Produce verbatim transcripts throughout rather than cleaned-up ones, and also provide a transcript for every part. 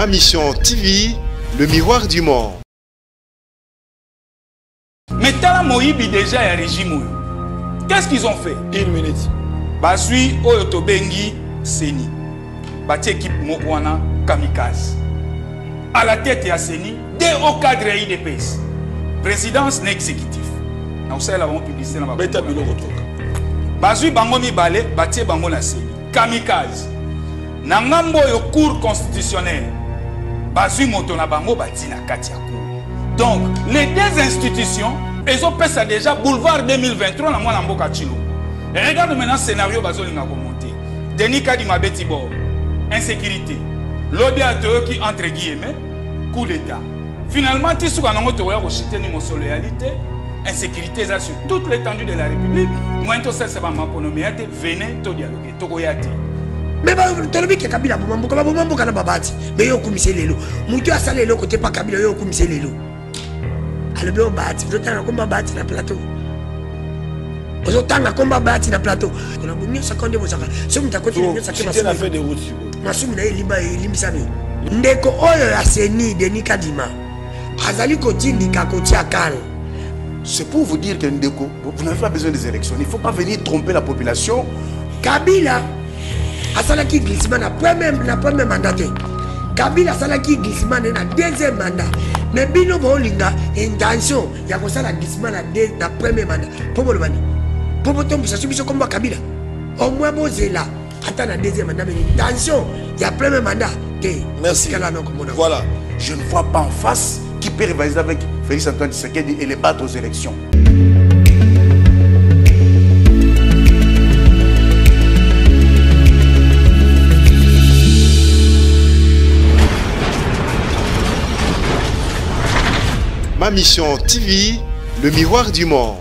Ma Mission T V, le miroir du monde. Mais Tala Moïbi déjà un régime. Qu'est-ce qu'ils ont fait? Une minute. Basui Oyotobengi Seni. Bati équipe Mokwana Kamikaze. À la tête de Seni, des hauts cadres I D P S. Présidence n'exécutif. Nous avons publicité dans la Basui Bango Mibale, Bati Bango na Seni. Kamikaze. Nangambo yo cour constitutionnel. Basui Motona Bango Bati na Katia cour. Donc, les deux institutions, elles ont fait ça déjà boulevard deux mille vingt-trois dans mon Amboka Chilo. Et regarde maintenant le scénario Bazolinga commenté. Denis Kadima Betibor, insécurité. Lobby à qui entre guillemets, coup d'État. Finalement, tu sais qu'on a rejeté une loyalité, insécurité sur toute l'étendue de la République. Moi, je sais que c'est ma économie, venez, tout dialoguer, tout goyati. Mais tu as vu que Kabila, tu as vu que Kabila, mais yo kumise lelo. Mutu asale lelo côté pas Kabila, yo kumise lelo. Alors bien on bâti, vous avez combat bâti na plateau. Vous avez un combat bâti na plateau. On a mieux ça quand vous avez. Si vous avez continué ça qui va faire des routes. Masum na eliba elimisami. Ndeko oyo ya Seni Denis Kadima. Azali kotindi kakoti akal. C'est pour vous dire que Ndeko, vous n'avez pas besoin des élections. Il ne faut pas venir tromper la population. Kabila asalaki glissement na premier na premier mandat. Kabila asalaki glissement na deuxième mandat. Mais bino bolinga intention ya kosala glissement na na premier mandat. Popo lobani. Popo tombe ça subiso comme Kabila. Au moins bozela attends na deuxième mandat mais intention ya premier mandat. Merci. Voilà, je ne vois pas en face qui peut rivaliser avec Félix Antoine Tshisekedi et les battre aux élections. Ma Mission T V, le miroir du monde.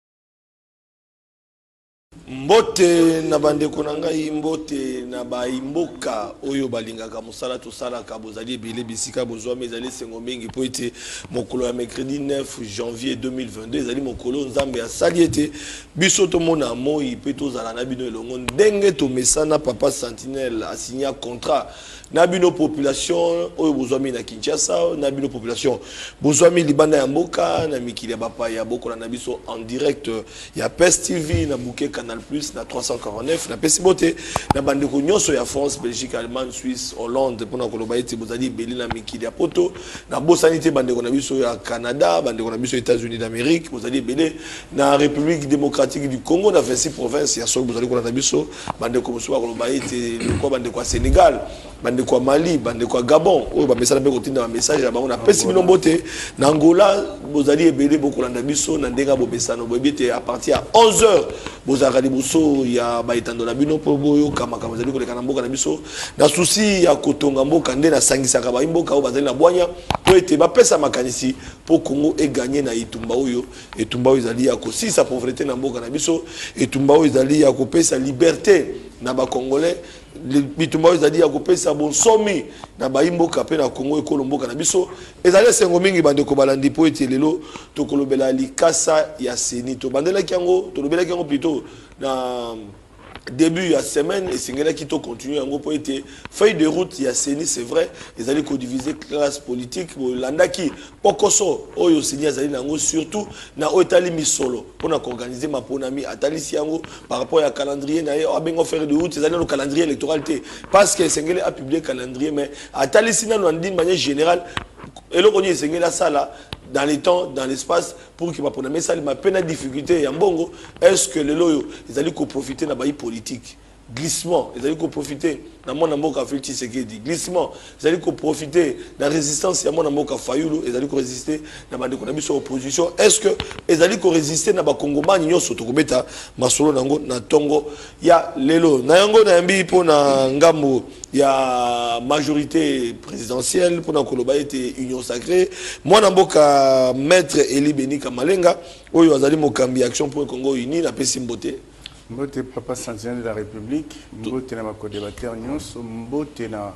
Mbote na bandeko na ngai mbote na baimboka oyo balingaka musala tosalaka bozali ebele bisika bozwami ezali sengo mingi po ete mokolo ya mercredi neuf janvier deux mille vingt-deux ezali mokolo nzambe asali ete biso tomona moi pe tozala na bino elongo ndenge tomesana papa Sentinelle asigna contrat na bino population oyo bozwami na Kinshasa na bino population bozwami libanda ya mboka na mikili ya bapa ya bokola na biso en direct ya P E S T V na bouquet Canal Plus na trois cent quarante-neuf na pesibote na bandeko nyonso ya France, Belgique, Allemagne, Suisse, Hollande pona koloba ete bozali beli na mikili ya poto na bosanité bandeko na biso ya Canada, bandeko na biso États-Unis d'Amérique, bozali beli na République démocratique du Congo na vingt-six provinces ya sok bozali kona na biso bandeko mosuba koloba ete ko bandeko ya Sénégal, bandeko ya Mali, bandeko ya Gabon oyo ba message be kotinda ba message ya bango na pesi bino mbote na Angola bozali ebele bokolanda biso na ndenga bo besano bo biete à partir à onze heures bozali boso ya ba etando na bino po boyo kama kama zali koleka na mboka na biso na souci ya kotonga mboka nde na sangisaka ba mboka oyo bazali na bwanya po ete ba pesa makanisi po Congo e gagner na itumba oyo etumba oyo ezali ya kosisa pauvreté na mboka na biso etumba oyo ezali ya kopesa liberté na ba Congolais bitumba oyo ezali ya kopesa bonsomi na baimboka pe na Congo ekolo mboka na biso ezali sengo mingi bandeko balandi po ete lelo tokolobela likasa ya Seni to bandelaki yango tolobelaki yango plutôt na début ya semaine et singela qui to continue yango po ete feuille de route ya Seni c'est vrai ezali ko diviser classe politique bolandaki pokoso oyo Seni azali nango surtout na otali misolo pona ko organiser maponami atalisi yango par rapport à calendrier na yo abengo feuille de route ezali no calendrier électoral té parce que singela a publié calendrier mais atalisi na no d'une manière générale et le connait singela ça là dans les temps, dans l'espace, pour qu'il va prendre. Mais ça, il m'a peine à difficulté. Est-ce que les loyaux, ils allaient profiter de la baille politique? Glissement, ils allaient profiter dans mon amour à Félix Tshisekedi. Glissement, ils allaient profiter de la résistance à mon amour à Fayulu. Ils allaient résister dans la économie sur opposition. Est-ce que ils allaient résister dans la Congoma, Nyon Sotokobeta, Masolo Nango, Natongo, il y a Lelo, Nayango, Nayambi, pour Ngambo. Il y a majorité présidentielle pour Nakoloba était union sacrée. Moi, Namboka maître Eli Beni Kamalenga, où il y a des Mokambi Action pour le Congo uni, la paix Simboté. Mbote papa Sentinelle de la République, Mbote na co-débatteur nyonso, Mbote na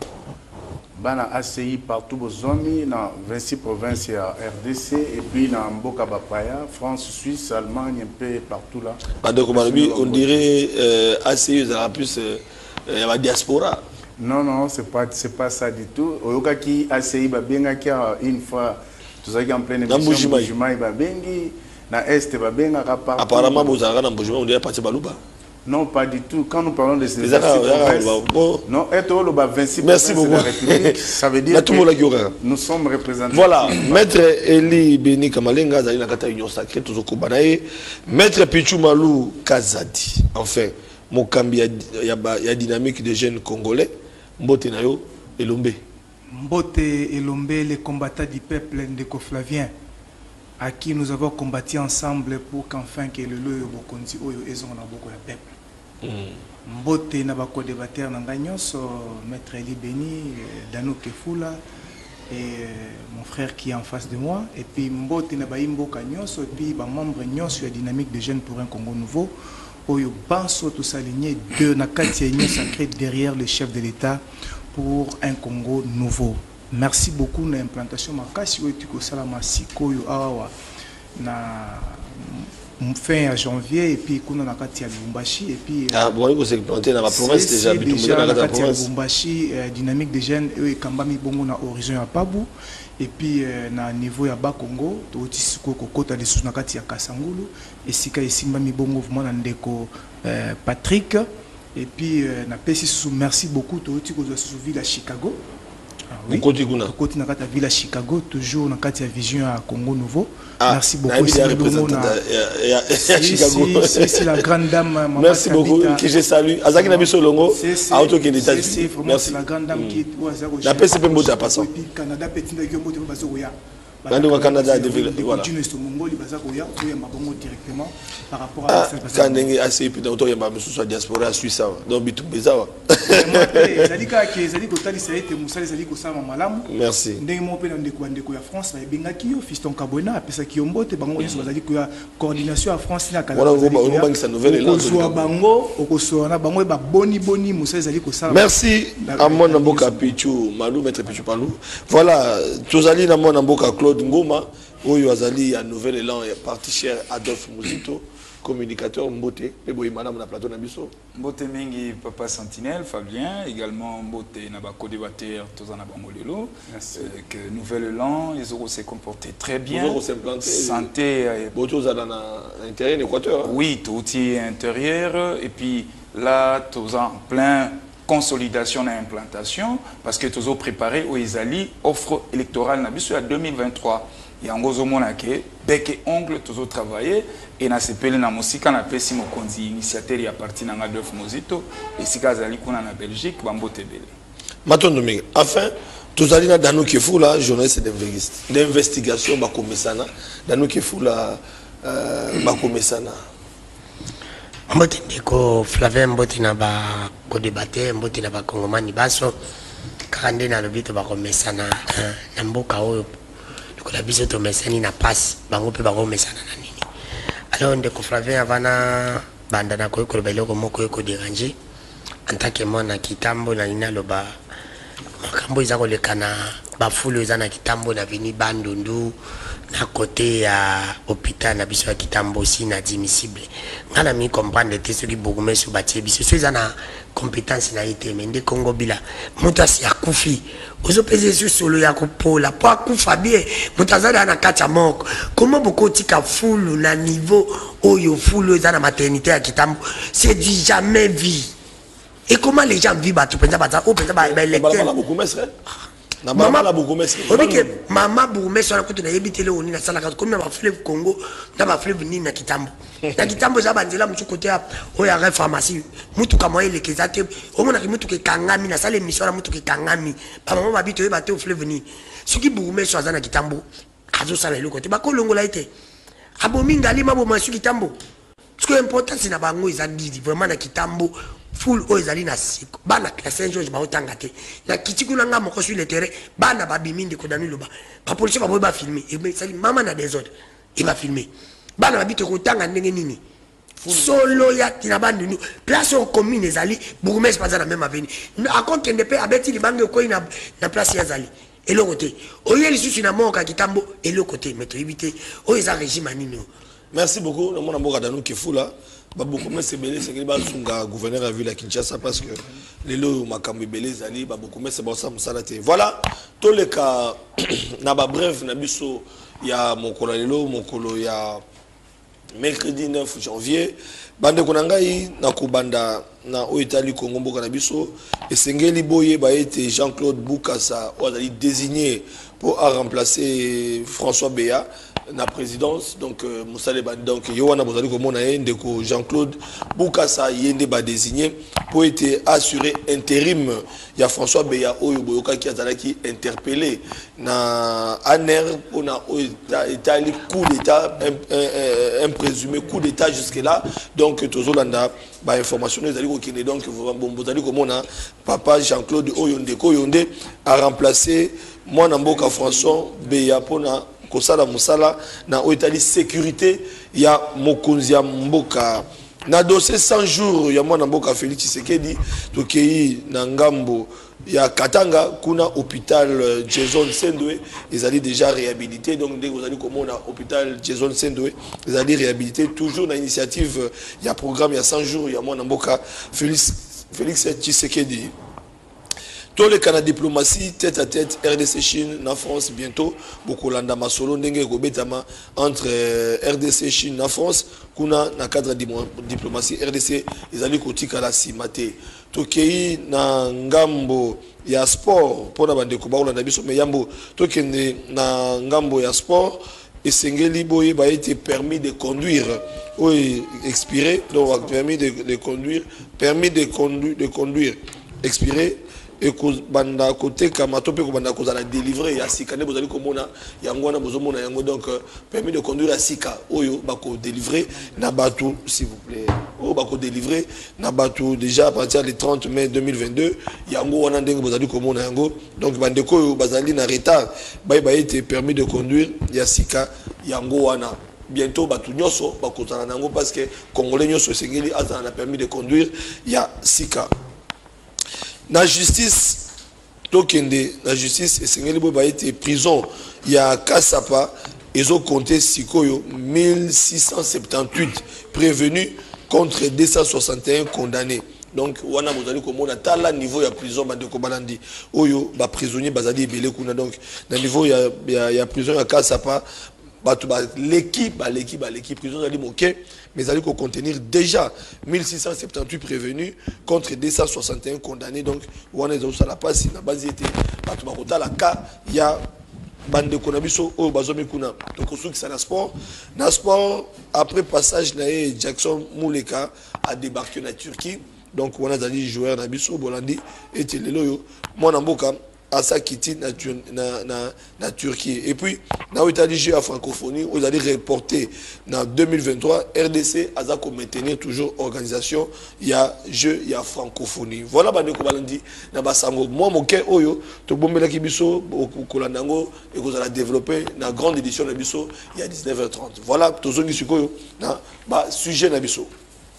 bana A C I partout bozomi na vingt-six provinces à R D C et puis na Mboka Bapaya, France, Suisse, Allemagne, un peu partout là. On dirait euh, A C I, ils ont plus euh, la diaspora. Non, non, c'est pas, c'est pas ça du tout. Oyoka qui a essayé Babenga qui a une fois, tout ça qui en pleine émission, Mbujimai Babengi, na Est Babenga Rapar. Apparemment, vous avez un Mbujimai, on dirait parti Balouba. Non, pas du tout. Quand nous parlons de ces Les Arabes, non, être le vingt-six merci beaucoup. de la République, ça veut dire que nous sommes représentés. Voilà, Maître Eli Beni Kamalenga, Zali Nakata Union Sacrée, Tozoko Banaye, Maître Pichou Malou Kazadi, enfin, Mokambi, il y a dynamique des jeunes congolais, Mbote Nayo, Elombe. Mbote Elombe, les combattants du peuple ndeko-flavien, à qui nous avons combattu ensemble pour qu'enfin que le loyo bokonzi oyo ezonga na boko ya peuple. Mbote na bako débatteur na nganyos, Maître Eli Beni, Dano Kefula et mon frère qui est en face de moi, et puis Mbote na baimbo kanyos, et puis ba membre nyos sur la dynamique des jeunes pour un Congo nouveau. Oyo banso tout s'aligner de na katia union sacrée derrière le chef de l'État pour un Congo nouveau. Merci beaucoup na implantation makasi oyo tuko salama sikoyo awa na fin à janvier et puis kuna na katia Lubumbashi et puis ah bon il faut s'implanter dans la province déjà bitumba na katia Lubumbashi dynamique des jeunes et kambami bongo na horizon ya Pabu et puis euh, na niveau ya Bakongo to tisiko kokota les sous na katia Kasangulu et sika esimba mi bongo vraiment na ndeko euh, Patrick et puis euh, na pesi sous merci beaucoup to tiko zo sous ville à Chicago. Ah, oui. Côté na kata ville à Chicago toujours na kata vision à Congo nouveau. Ah, merci beaucoup. C'est la grande dame. Merci beaucoup que je salue. Azaki na biso longo auto qui est c'est merci la grande dame qui est la P C P Mbota passant. Et puis Canada petit na yo mbote bazo ya. Bando wa Canada développé voilà. Continue ce Mongoli baza ko ya to ya mabongo directement par rapport à ça. Quand ndenge assez puis auto ya mbamusu soit diaspora suisse donc bitumbeza wa. Zalika ki zaliko tali sa ete musali zaliko sama malamu. Merci. Ndenge mo pe na ndeko ndeko ya France ba bengaki yo fiston Kabona apesa ki yombote bango yeso zaliko ya coordination à France na kala. Voilà on va bangi sa nouvelle là. Ozo bango okoso na bango ba boni boni musali zaliko sama. Merci à mon mboka Pichou Malou Maître Pichou Palou. Voilà tozali na mon mboka Claude Ngoma oyo azali ya nouvel élan et parti cher Adolphe Mouzito communicateur Mbote et boy madame na plateau na biso Mbote mingi papa Sentinelle Fabien également Mbote na ba co-débatteur tozana bangolelo que nouvel élan ils ont se comporté très bien santé boto za na intérieur Équateur oui tout est intérieur et puis là tous en plein consolidation et implantation parce que tous ont préparé aux Isali offre électorale na biso à deux mille vingt-trois et en gros mona ke bec et ongle tous ont travaillé et na sepeli na musika na pesi mokonzi initiateur ya parti na Adolphe Mouzito et sika zali kuna na Belgique bambote belé matondo mingi enfin tous ali na Dano Kefula journaliste d'investigation ba komesana Dano Kefula ba komesana Mbote ndeko Flavien Mbote na ba co-débatteur Mbote na ba Kongomani baso kande na lobito ba komesana na mboka oyo kola biso to mesani na passe bango pe bango mesana na nini alors ndeko Flavien avana banda na koyo kola biloko moko ko déranger en tant que mona kitambo na ina loba makambo iza ko lekana ba fulu iza na kitambo na vini bandundu na côté ya hôpital na biso ya kitambo si na admissible ngala mi comprendre te ce qui beaucoup mais sur batie biso so iza na compétence na ite mende Congo bila mutasi ya kufi ozo pese sur solo ya kopola po akufa bien mutazana na kacha moko comment beaucoup tika fulu na niveau oyo fulu iza na maternité ya kitambo c'est du jamais vu et comment les gens vivent ba tu pensa ba o pensa ba électeur na mama la bourgmestre obike mama bourgmestre na kutu na yebitele oni na sala ka comme na ba fleuve Congo na ba fleuve ni na kitambo na kitambo za banzela mutu côté o ya pharmacie mutu kama ile kezate o mona ki mutu ke kangami na sala émission na mutu ke kangami ba mama ba bito yebate o fleuve ni soki bourgmestre za na kitambo azo sala ile côté ba kolongola ite abominga lima bo masu kitambo ce qui est important c'est na bango ils a dit vraiment na kitambo full oizali na siko bana classe un jour ba otangate na kitiku nanga moko sur le terrain bana babimindi ko danu loba ba police ba boy ba filmer et mais sali mama na désordre et ba filmer bana babite ko tanga ndenge nini solo ya tina bandu place en commune ezali bourgmestre pas na même avenue à compte ne peut abeti libange ko ina na place ya zali et le côté oyeli susu na moka kitambo et le côté mais to éviter o eza régime anino Merci beaucoup. Nous avons un qui fou là. Beaucoup mais c'est belé, c'est que le gouverneur a vu la Kinshasa parce que les lots makambe belé zali, beaucoup mais c'est bon ça musalate. Voilà, tous les cas, na ba bref na biso ya mon kolalo, mon kolo ya mercredi neuf janvier. Bande konangai na kubanda na o Italie Congo mboka na biso et sengeli boye ba été Jean-Claude Boukassa o ali désigné pour remplacer François Béa na présidence donc euh, Moussale donc Yowana Bozali komona ndeko Jean-Claude Boukassa yende ba désigné pour être assuré intérim ya François Béa oyo boyoka ki azalaki interpellé na aner pour na Italie coup d'état un, un, un présumé coup d'état jusque là donc tozolanda ba information ezali ko kende donc bozali komona papa Jean-Claude oyo ndeko yonde a remplacé moi Mboka François Béa pona kosala musala na Italie sécurité ya mokonzi ya mboka na dossier cent jours ya mwana mboka Félix Tshisekedi tokei na ngambo ya Katanga kuna hôpital Jason Sendwe ezali déjà réhabilité donc dès que vous allez komona hôpital Jason Sendwe ezali réhabilité toujours na initiative ya programme ya cent jours ya mwana mboka Félix Félix Tshisekedi. Tous les canaux de diplomatie, tête à tête, R D C Chine, na France bientôt, beaucoup landa masolo ndenge gobetama entre R D C Chine na France, kuna na cadre de diplomatie R D C, ils allaient kotika la simate. Tokei na ngambo ya sport, pour na bande ko baola na biso me yambo, tokende na ngambo ya sport, et sengeli boye ba été permis de conduire, oui expiré, donc permis de, de conduire, permis de conduire, de conduire, expiré. Et que banda côté kamatope ko banda ko za la délivrer ya sika ne bozali komona yango na bozomona yango donc permis de conduire à sika oyo bako délivrer na batu s'il vous plaît oh bako délivrer na batu déjà à partir du trente mai deux mille vingt-deux yango wana ndenge bozali komona yango donc bandeko oyo bazali na retard bay ba été permis de conduire ya sika yango wana bientôt batu nyoso bako zana nango parce que congolais nyoso sengeli azana permis de conduire ya sika. La justice, tokende, la justice, et Sengeli Boba été prison, il y a Kassapa, ils ont compté Sikoyo, mille six cent soixante-dix-huit prévenus contre deux cent soixante et un condamnés. Donc, wana bozali komona tala niveau ya prison bande ko balandi. Oyo ba prisonnier bazali belé kuna donc na niveau ya ya, ya prison ya Kassapa l'équipe, l'équipe, l'équipe, prison d'aller moquer, mais allait contenir déjà mille six cent soixante-dix-huit prévenus contre deux cent soixante et un condamnés. Donc, on est dans la passe, la base était, la cas, il y a bande konabiso au bazomi kuna. Donc, on qui c'est la sport. Dans sport, après passage, Jackson Mouleka a débarqué en Turquie. Donc, on a des joueurs Nabiso, Bolandi, et Téléloyo, mon amboka. À sa quitté na, na, na, na Turquie. Et puis, dans l'Italie, j'ai à francophonie, vous allez reporter en deux mille vingt-trois, R D C, à ça maintenir toujours organisation, il y a jeu, il y a francophonie. Voilà, bah, nous allons dire, moi, mon cœur, oyo, to bombe la kibiso, kolandango, et vous allez développer la grande édition de Bisso, il y a dix-neuf heures trente. Voilà, tout ce qui est sujet de Bisso.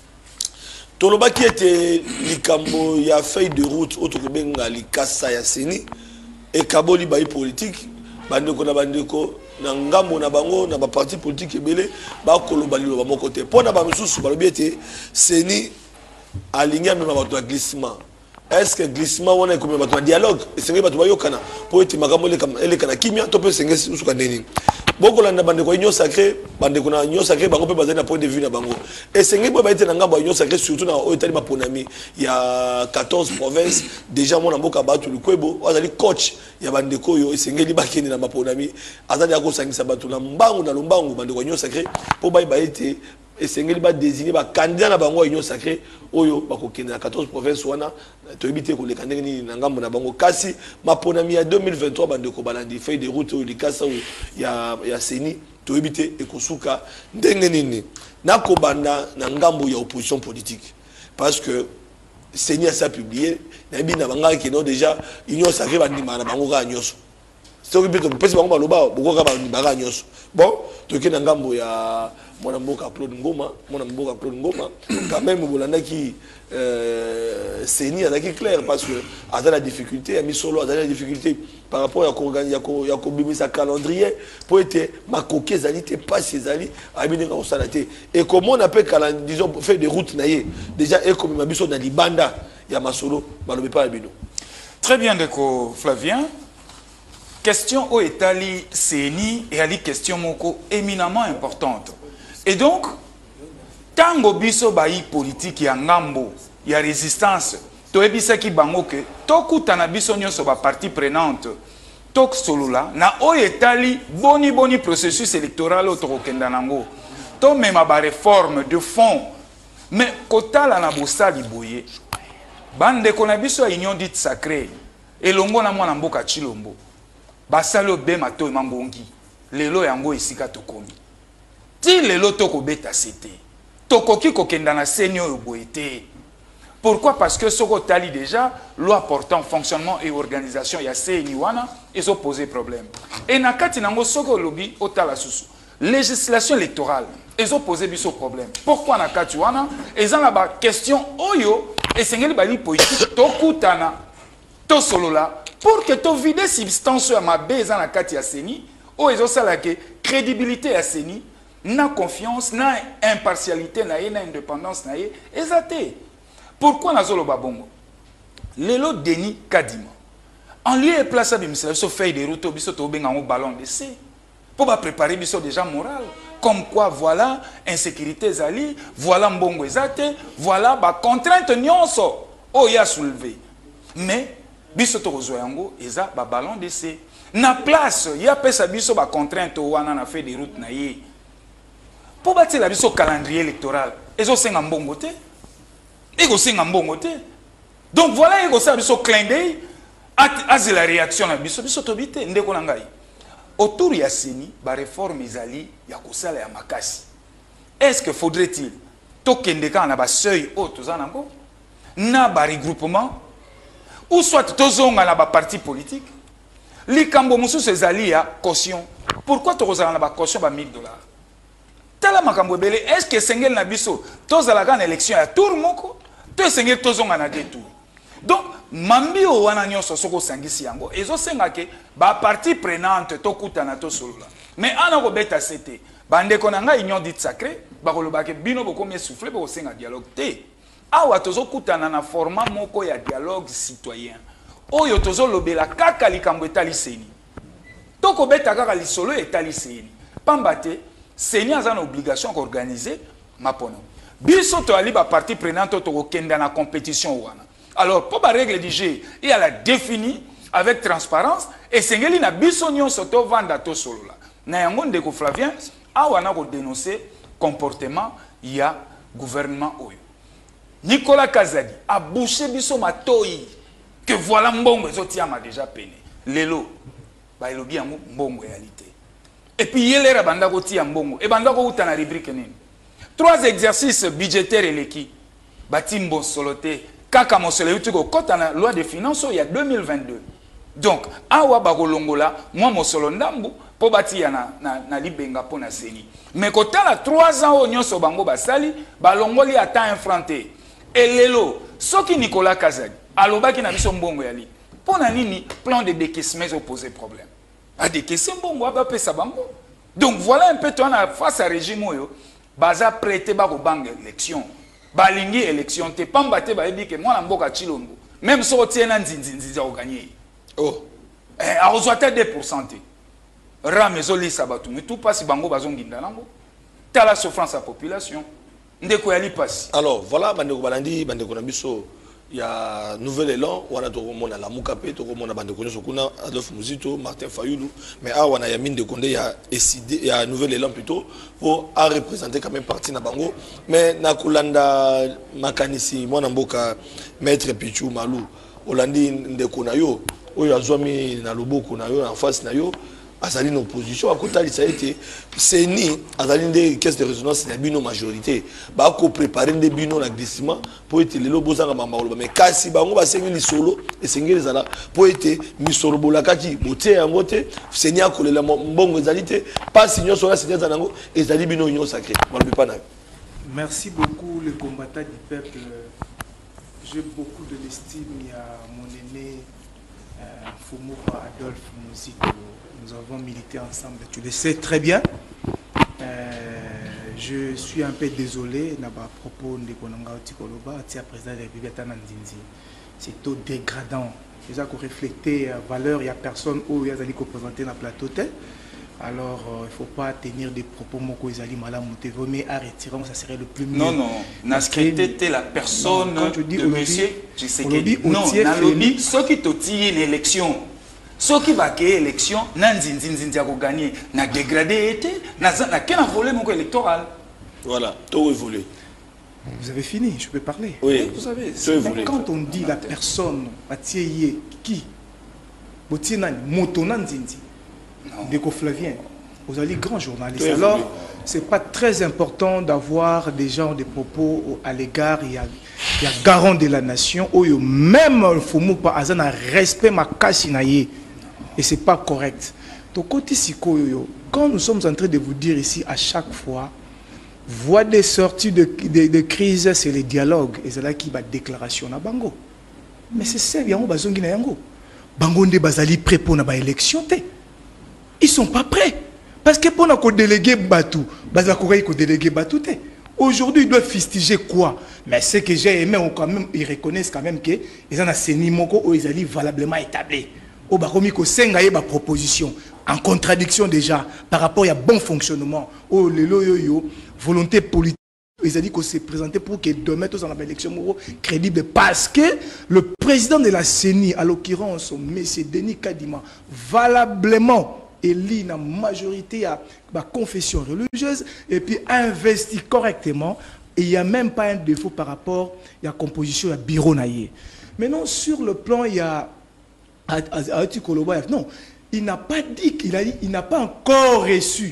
Toloba qui était likambo ya feuille de route autre que benga likasa ya seni et kaboli bayi politique bandeko na bandeko na ngambo na bango na ba parti politique ebele ba koloba lilo ba moko te pona ba misusu ba lobiete seni aligna même ba to glissement est-ce que glissement wana ko ba to dialogue et c'est ba to yokana po eti makambo le kam ele kana kimia to pe senge suka ndeni boko landa bandeko union sacré bandeko na union sacré bango pe bazali na point de vue na bango et senge bo ba ete na ngambo union sacré surtout na o etali ba ponami il y a quatorze provinces déjà mon mboka batu lukwebo azali coach ya bandeko yo senge li bakeni na maponami azali ya ko sangisa batu na mbangu na lombangu bandeko union sacré po ba ba ete et Sengeli ba désigner ba candidat na bango union sacré oyo ba ko kende na quatorze provinces wana to ebité ko le kandenge ni na ngambo na bango kasi maponami ya deux mille vingt-trois bande ko balandi feuille de route oyo likasa ya ya seni to ebité e kosuka ndenge nini na ko banda na ngambo ya opposition politique parce que seni a ça publié na bina banga ki no déjà union sacré bandi na bango ka nyoso c'est que peut-être peut-être bango baloba bokoka ba libara nyonso bon toke na ngambo ya mwana mboka Claude Ngoma mwana mboka Claude Ngoma quand même bolanda qui euh Seni azaki clair parce que a la difficulté a mis solo a la difficulté par rapport à organiser ya ko bimisa calendrier pour être makoke zalité pas ses alliés a bien ko salaté et comment on appelle calendrier disons faire des routes naie déjà et comme mabiso na libanda ya masolo balobe pas bino. Très bien Ndeko Flavien. Question au Etali Seni et ali question moko éminemment importante. Et donc, tango biso bayi politique ya ngambo, ya résistance, to ebisa ki bango ke, to kutana biso nyonso ba partie prenante, tok solula, na o Etali boni boni processus électoral otoko kenda nango. To mema ba réforme de fond, mais kotala na bosali boye. Bande kona biso ya union dite sacrée, elongo na mwana mboka Chilombo. Basalo be mato mambongi lelo yango isika tokomi ti lelo toko beta cité tokoki kokenda na seni oyo boete. Pourquoi? Parce que soko tali déjà loi portant fonctionnement et organisation ya seni wana ils ont posé problème et na kati nango soko lobi otala susu législation électorale ils ont posé biso problème. Pourquoi na kati wana ezan la ba question oyo esengeli bali politique tokutana to solola pour que tu vides substance à ma base dans la carte ya Seni, ou ils ont ça la crédibilité à Seni, na confiance, na impartialité, na indépendance, na exacté. Pourquoi na zolo babongo? Lelo Denis Kadima. En lieu et place à bimisela, so fait des routes, biso to benga un ballon d'essai. Pour ba préparer biso déjà moral. Comme quoi voilà insécurité zali, voilà mbongo exacté, voilà ba contrainte nyonso o ya soulevé. Mais biso to rezo yango eza ba ballon d'essai na place ya pesa biso ba contrainte wana na fait des routes na ye po bati la biso calendrier électoral ezo senga mbongo te ego senga mbongo te donc voilà ego sa biso clin d'œil at la réaction na biso biso to bité ndeko na ngai autour ya Seni ba réforme ezali ya kosala ya makasi. Est-ce que faudrait-il to kendeka na ba seuil haut tozanango na ba regroupement ou soit tozonga na ba parti politique likambo mususu ezali ya caution. Pourquoi tozala na ba caution ba mille dollars tala makambo ebele? Est-ce que sengel na biso tozala na élection ya tour moko to sengel tozonga na deux tours? Donc mambi o wana nyonso soko sangisi yango ezo senga ke ba parti prenante to kutana to solola mais ana ko beta cité bande konanga union dite sacrée ba koloba ke bino boko me souffler ba senga dialogue te. Awa tozo kutana na format moko ya dialogue citoyen oyo tozo lobela kaka likambo etali Seni toko beta kaka lisolo etali Seni pambate Seni aza na obligation d'organiser mapono biso to ali ba partie prenante to kenda na compétition wana. Alors pour ba règle du jeu il y a la définie avec transparence et sengeli na biso nyonso to vanda to solola na yango Ndeko Flavien awa na ko dénoncer comportement ya gouvernement oyo. Nicolas Kazadi a bouché biso matoi que voilà mbongo ezotiama déjà peine lelo ba elobi yango mbongo réalité et puis yelera banda ko tia mbongo e banda ko utana rubrique nini trois exercices budgétaires eleki batimbo soloté kaka mosolo yuti ko kota na loi de finances il y a deux mille vingt-deux. Donc awa ba kolongola moi mosolo ndambu po batia na na, na libenga pona Seni mais kotala trois ans o nyonso bango basali balongoli ata infranté. Et lelo, ce qui Nicolas Kazadi, alobaki na biso mbongo yali. Pona nini plan de décaissement ont posé problème. A décaisser mbongo a pas pesa bango. Donc voilà un peu toi face à régime oyo, baza prêté ba ko bang élection. Ba lingi élection te pambate ba ebi ke mwana mboka Chilombo. Même so tiena nzinzinzi za gagner. Oh. Eh a reçoit deux pour cent. Ramezoli sabatu, mais tout passe bango bazonginda nango. Ta la souffrance à population. Ndeko yali passe. Alors voilà, bandeko balandi, bandeko na biso ya nouvel élan, wana to mona la mukape, to mona bandeko nyoso kuna Adolphe Muzito, Martin Fayulu, mais ah wana ya mine de Condé ya décidé ya nouvel élan plutôt pour à représenter quand même parti na bango, mais na kulanda makanisi mwana mboka maître Pichu Malou, Olandi ndeko na yo, oyo azwami na loboko na yo en face na yo, azali une opposition akotali ça été seni azali des caisses de résonance na bino majorité ba ko préparer des bino na glissement pour être lelo bozanga mamalo mais kasi bango ba sengi lisolo et sengi ezala pour être misoro bolakaki moté yango te seni akolela mbongo ezali te pas signon sur la seni zanango ezali bino union sacrée malobi pa na. Merci beaucoup les combattants du peuple. J'ai beaucoup de l'estime. Il y a mon aîné euh, Fumupa Adolphe Mouzito. Nous avons milité ensemble, tu le sais très bien. Euh, je suis un peu désolé à propos de Konanga Otikoloba, président de la République. C'est tout dégradant. Déjà qu'on refléter la valeur, il n'y a personne où il y a des représentés dans le plateau. Alors, euh, il ne faut pas tenir des propos moko ezali malam motivé, mais à retirer, ça serait le plus mieux. Non, non, n'a traité la personne non, de Olivier, monsieur Tshisekedi. Non, nalobi, ceux qui t'ont tiré l'élection, ceux qui va gagner l'élection, n'a zinzinzinzi à gagner, n'a dégradé été, n'a qu'un volé mon électoral. Voilà, tout évolué. Vous avez fini, je peux parler. Oui, vous savez. Quand on dit la personne, qui, motonanzinzi. Déco Flavien, vous allez grand journaliste. Oui, alors, ce n'est pas très important d'avoir des gens de propos à l'égard, il y a, il y a garant de la nation, où même il faut pas un respect ma cassinaye. Et ce n'est pas correct. Donc, quand nous sommes en train de vous dire ici à chaque fois, voie des sorties de, de, de crise, c'est le dialogue. Et c'est là qui va déclaration à Bango. Mais c'est ça, il y a un bazongi na yango. Bango nde bazali prêt pour une élection. Ils ne sont pas prêts. Parce que pour nous déléguer Batou, déléguer Batou. Aujourd'hui, ils doivent fustiger quoi? Mais ce que j'ai aimé, quand même, ils reconnaissent quand même qu'ils ont un sénimoko où ils sont valablement établis. Au baromi ko senga yeba proposition en contradiction déjà par rapport à bon fonctionnement. Oh le yo volonté politique. Ils ont dit qu'on s'est présenté pour que demain tous en la élection crédible parce que le président de la C E N I, à l'occurrence M. Denis Kadima, valablement élit la majorité à la confession religieuse et puis investi correctement et il n'y a même pas un défaut par rapport à la composition à bureau naïe. Maintenant sur le plan il y a non, il n'a pas dit qu'il a dit il n'a pas encore reçu.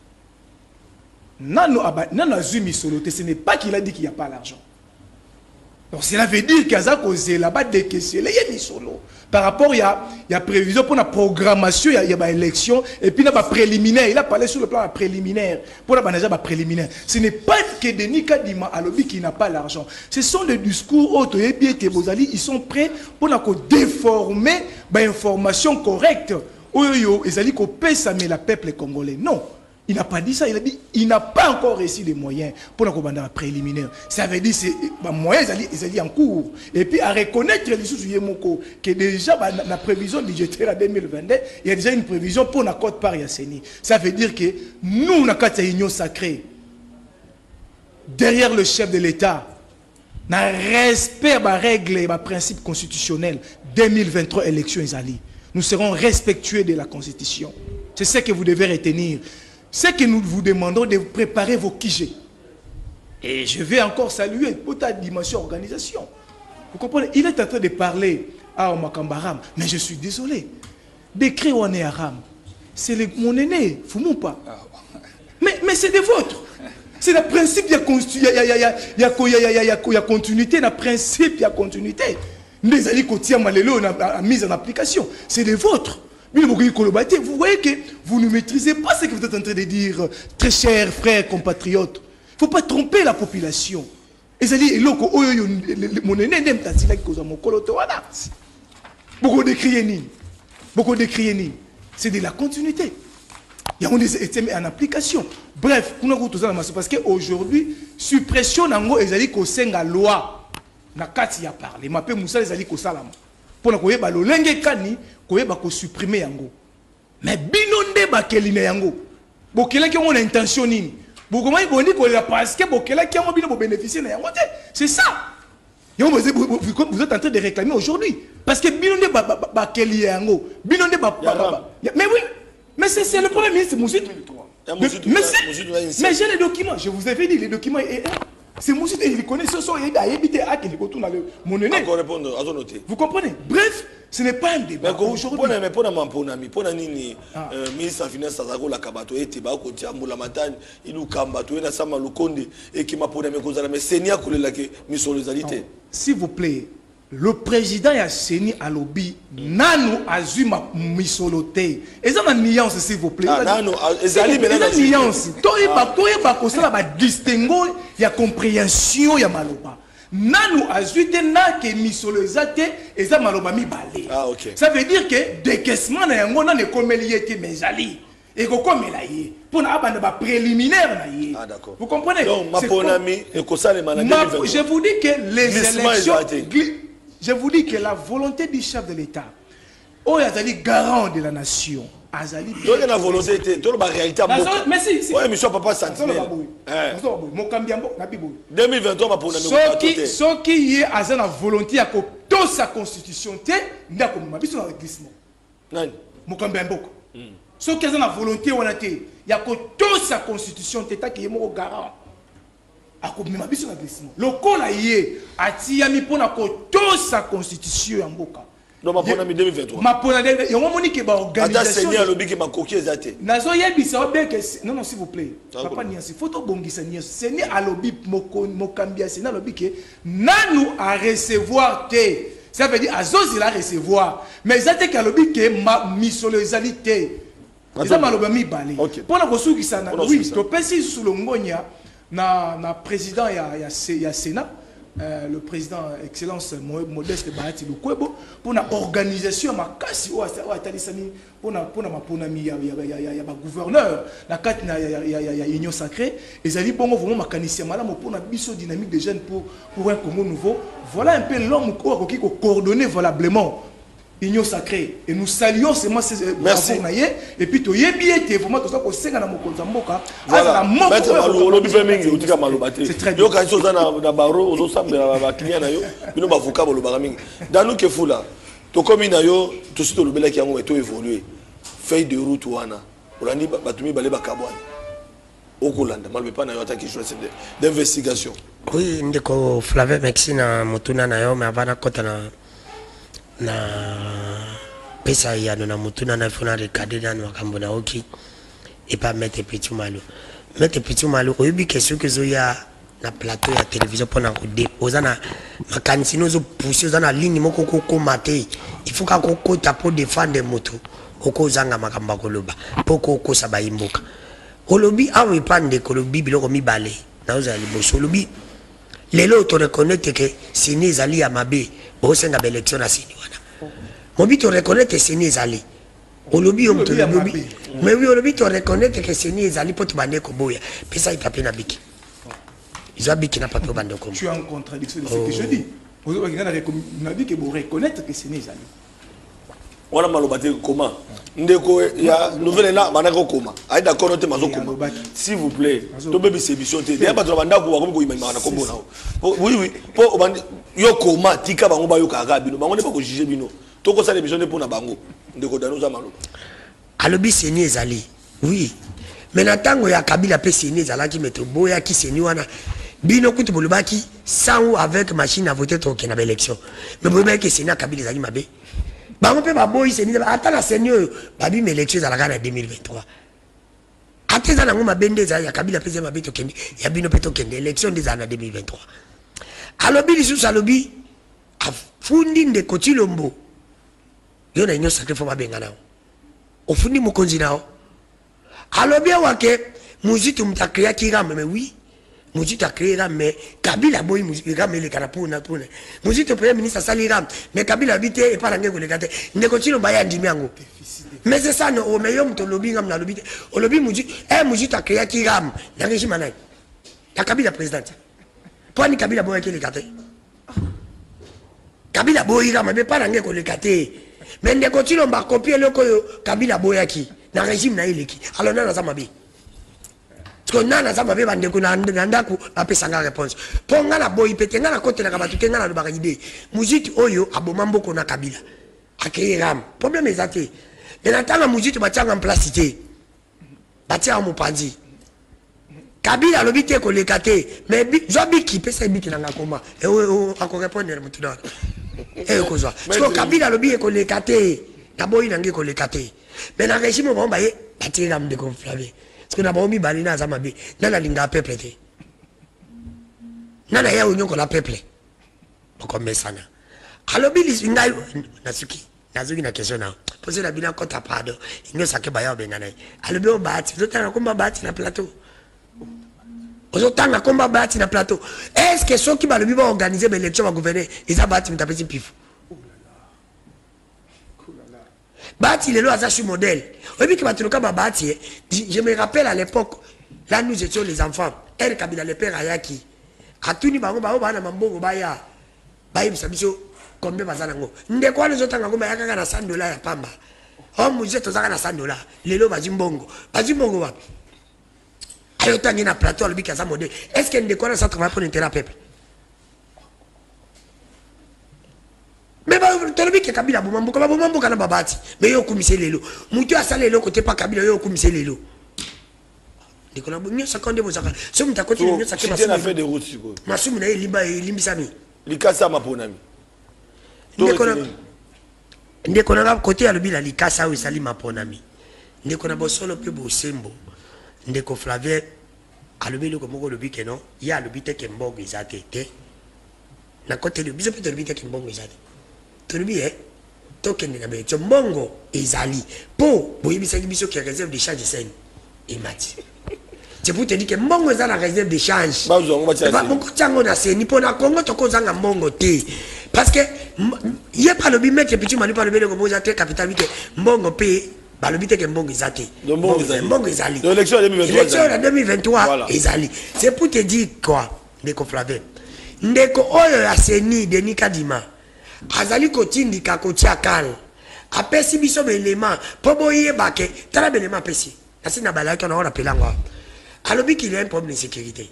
Non, ce n'est pas qu'il a dit qu'il n'y a pas l'argent. Donc cela veut dire qu'il y a causé là-bas des questions. Il y a solo. Par rapport, il y a, il y a prévision pour la programmation, il y a, il y a l'élection, et puis il y a préliminaire. Il a parlé sur le plan préliminaire. Pour la préliminaire. Ce n'est pas que Denis Kadima a lobby qui n'a pas l'argent. Ce sont des discours autres. Ils sont prêts pour déformer l'information correcte. Ils allaient copier ça, mais le peuple congolais. Non. Il n'a pas dit ça, il a dit il n'a pas encore reçu les moyens pour la préliminaire. Ça veut dire que les moyens sont en cours. Et puis à reconnaître les sous que déjà la prévision budgétaire à deux mille vingt-deux, il y a déjà une prévision pour la côte par Yasseni. Ça veut dire que nous, dans la union sacrée, derrière le chef de l'État, dans le respect des règles et des principes constitutionnels, deux mille vingt-trois élections, nous serons respectueux de la Constitution. C'est ce que vous devez retenir. C'est que nous vous demandons de préparer vos K G. Et je vais encore saluer pour ta dimension organisation. Vous comprenez? Il est en train de parler à Omakambaram, mais je suis désolé. D'écrire Wane Aram, c'est mon aîné, Fumupa. Mais, mais c'est des vôtres. C'est le principe, il y a continuité, il y a principe, il y a continuité. Les alliés côtiers Malélo a mise en application. C'est des vôtres. Vous voyez que vous ne maîtrisez pas ce que vous êtes en train de dire, très chers frères compatriotes. Il ne faut pas tromper la population. Beaucoup d'écrits, beaucoup d'écrits, c'est de la continuité. Il y a des en application. Bref, parce qu'aujourd'hui, suppression nango ezali ko senga loi. Na kati ya parler. Ma pe Moussa ezali ko salama. Pour na koyeba lo lenge kani koyeba ko supprimer yango. Mais binonde bakeline yango. Bokela ki on a intention nini. Bokoma iboni ko la parce que bokela ki on bino bo bénéficier na yango. C'est ça. Vous êtes en train de réclamer aujourd'hui. Parce que binonde bakeli yango. Binonde ba mais oui. Mais c'est le premier ministre Moussa. Mais, mais j'ai les documents, je vous avais dit, les documents. C'est Moussite, il connaît ce soir, il a évité à qu'il retourne dans le mon aîné. Encore répondre, à noter. Vous comprenez? Bref, ce n'est pas un débat. Mais aujourd'hui, mais pour mon pour ami, pour nini, ministre des Finances, ça zago la kabato et tiba ko tia mbula matani, il ou kambato et na sama lukonde et qui m'a pour mes causes mais senia kule la ke misolizalité. S'il vous plaît, le président Yasseni a lobby nano azuma misoloté. Et ça ma nuance s'il vous plaît. Ah nano, ezali mais la nuance. Toi il va toi il va causer la distinguo, il y a compréhension, il y a maloba. Nano azuite na ke misolizate et ça maloba mi balé. Ah OK. Ça veut dire que décaissement na yango na ne komeliete mezali. Et ko komela yé pour na abanda ba préliminaire na yé. Ah d'accord. Vous comprenez? Donc ma ponami et ko ça les malades. Je vous dis que les élections je vous dis que la volonté du chef de l'État, oh, Azali garant de la nation, Azali. Donc la volonté, tu la réalité à beaucoup. Mais si, si. Oui, mais je ne pas sentinelle. deux mille vingt-trois, ma pour la ce qui est à la volonté à toute sa constitution, il y a comme ma vie sur le glissement. Non. Mokambiamboko. Ce qui est à la volonté, il y a toute sa constitution, il qui est mon garant. Le col a yé a tiami pour la toute sa constitution en boka. Non, ma ponami deux mille vingt-trois. Ma ponami, il y a un moment qui va organisation. Ada lobby qui m'a coquille zate. Nazo yebi ça bien que non non s'il vous plaît. Papa niasi photo bongisa niasi. C'est ni à lobby moko mokambia c'est na lobby que nanu à recevoir te. Ça veut dire azos il a recevoir. Mais zate que lobby que ma misolizalité. Ça m'a lobby mi balé. Pour la kosuki sana. Oui, to pesi sous le ngonya. Na, na président il y a, il y a Sénat, euh, le président excellence Modeste Bahati Lukwebo pour la organisation ma kasi ou atalisani pour na pour na maponami il y a il y a il y a gouverneur la carte il y a il y a union sacrée et ali bongo vraiment makanisia malamu pour na biso dynamique des jeunes pour pour un Congo nouveau. Voilà un peu l'homme qui ko coordonner valablement union sacrée et nous saluons c'est moi c'est merci et puis to yebi était vraiment tout ça ko senga na mokonza mboka ala maître malo lobi pe mingi utika malo baté yo ka so na na baro ozo sambela ba client na yo bino ba voka bolo ba mingi danu ke fula to komi na yo to sito lobela ki yango eto évoluer feuille de route wana olandi batumi balé ba kabwana okolanda malbe pa na yo ataki choix d'investigation. Oui ndeko Flavie Mexina mutuna na yo mais avana kota na na pesa ya na mutuna na fona regarder na makambo na oki et pas mettre petit malo mettre petit malo oyebi question que zo ya na plateau ya télévision pour na kodé ozana makanisi no zo pousser ozana ligne moko ko maté il faut ka ko ta pour défendre moto oko zanga makamba koloba poko ko sabayimboka olobi awe pande kolobi biloko mibale na ozali boso olobi lelo to reconnaître que sini zali ya mabe bo senga ba élection na sini wana mobi to reconnaître sini zali olobi om to lobi mais oui olobi to reconnaître que sini zali poto bande ko boya pesa ipape na biki ils ont biki na pape bande ko tu es en contradiction de ce que je dis vous avez dit que vous reconnaître que sini zali wala malobate comment ndeko ya nouvelle là manako koma ai d'accord note mazo koma s'il vous plaît to bebi sémission te ya bato banda ko ko boyima na kombo na oui oui po yo koma tika bango ba yo kaka bino bango ne pas ko juger bino to ko sala émission pour na bango ndeko dano za malo alobi seni ezali oui mais na tango ya Kabila pe seni ezala ki metro boya ki seni wana bino kutu bolobaki sans avec machine à voter to ke na élection mais boya ke seni Kabila ezali mabe bango pe baboyi seni ata na seni oyo babi élection ezala kana deux mille vingt-trois ateza na ngoma bende za ya Kabila pe mabe to kende ya bino pe to kende élection des années deux mille vingt-trois alobi lisusu alobi afundi ndeko Chilombo yo na nyo sacré fo babenga nao ofundi mokonzi nao alobi wake muzitu mtakria kirame mais oui muzitu akria mais Kabila boy muzitu rame le karapuna puna muzitu premier ministre sali ram mais Kabila bite e para ngeko le kate ndeko Chilombo ya ndimi yango mais c'est ça no o meyo mto lobi ngam na lobi o lobi muzitu eh muzitu akria kirame na régime nai ta Kabila président Pwani Kabila boy ke le kate Kabila boy rame mais para ngeko le kate mais ndeko Chilombo copier le koyo Kabila boyaki na régime na ileki alors nana zamabe parce que nana zamabe bandeko na ndako apesa nga réponse ponga na boy pete nga na kote na kabatu kenga na lobaka idée muziki oyo aboma mboko na Kabila akeye ram problème ezate mais natanga muziki bachanga en place té batia mo panzi Kabila alobi te koleka te mais zwa biki pesa biki nanga koma e o akorépondre mutu dona e kozwa parce que Kabila alobi e koleka te na boyi nange koleka te mais na régime bon ba ye batika mde ko Flavien parce que na bomi bali na za mabe na linga peuple te nana ya union ko la peuple ko mesana alobi ngai nasuki nazuki na question na poser la bina kota pardon ingo sake baya bengana alobi o bati zotana komba bati na plateau ozotanga komba bati na plateau est-ce que ceux qui va le vivre organiser mais l'élection va gouverner ils a bati mtapesi pif bati les lois sur modèle oui qui va te ba bati je me rappelle à l'époque là nous étions les enfants elle Kabila le père ayaki atuni bango bango bana mambongo baya bayi bisabiso combien bazana ngo ndeko les otanga ngoma yakaka na cent dollars ya pamba oh muje tozaka na cent dollars lelo bazimbongo bazimbongo wapi ayo tangi na plateau le bikaza modèle est-ce que ndeko na ça travaille pour l'intérêt peuple mais ba tolobi ke Kabila bomambuka ba bomambuka na babati mais yo kumise lelo mutu asala lelo côté pas Kabila yo kumise lelo ndeko na bonyo seconde bozaka so muta côté nyo sakema c'est la fait de route siko masumu na liba limbisami likasa maponami ndeko na ndeko na côté alobi la likasa o sali maponami ndeko na bosolo pe bosembo ndeko Flavien alobi le komoko lobi ke non ya lobi te ke mbongo izate te na côté le biso pe to lobi te ke mbongo izate to lobi eh to ke ndina be to mbongo izali po boyibisa biso ke réserve de change sen et mati c'est pour te dire que mbongo za na réserve de change ba zo ngoma ba moko tsango na seni po na Congo to ko zanga mbongo te parce que ye pa lobi mettre petit manu pa lobi le komoko za te capital bi ke mbongo pe balobi te ke mbongo izate mbongo izali l'élection de deux mille vingt-trois izali c'est pour te dire quoi ndeko Flavien ndeko oyo ya seni Denis Kadima azali kotindika kotia kal apesi biso belema po boyeba ke tala belema apesi asi na balaki na ora pelanga alobi qu'il y a un problème de sécurité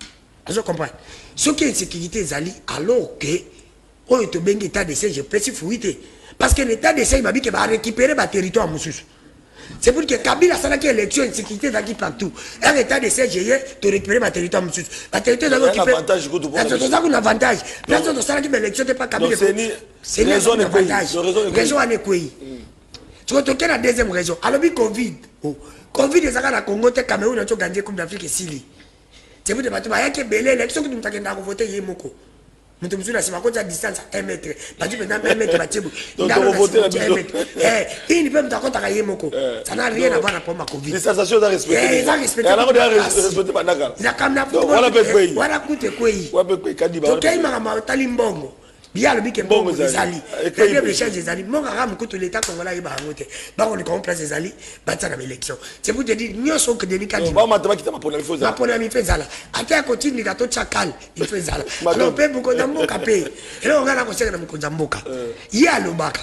azo comprendre ce qui est sécurité ezali alors que oyo to bengi état de siège pesi fuite parce que l'état de siège babi ke ba récupérer ba territoire mususu c'est pour que Kabila salaki élection et sécurité d'aki partout un état de siège tu récupérer ma territoire mususu la territoire d'aki un avantage que tu peux c'est un avantage là tu salaki élection t'es pas Kabila c'est une raison de avantage raison à nekoi tu vois toquer la deuxième raison alors bi Covid Covid ezaka na Congo te Cameroun na to gagner coupe d'Afrique sili c'est pour te battre ba yake belé élection que tu mtakenda ko voter yemoko mutu mzuri sima kwa distance un mètre baju penda un mètre batibu ndako voter eh hii ni pe mtakota kaye moko ça n'a rien à voir na poma Covid distanciation da respecter eh ça respecter alors de respecter banaka na kamna wala pe kwei wala kute kwei wala pe kwei kadiba to kai mama tali mbongo bien le bike mbongo ezali le bien change ezali monga ram kutu l'état congolais iba ngote ba on comprend place ezali batza na élection c'est pour te dire nyoso que Denis Kadima ba matama kita mapona mi fozala mapona mi fezala ata continue ka to chakal il fezala alors pe buko ndamboka pe elo ngana ko seka na mkonza mboka ya lobaka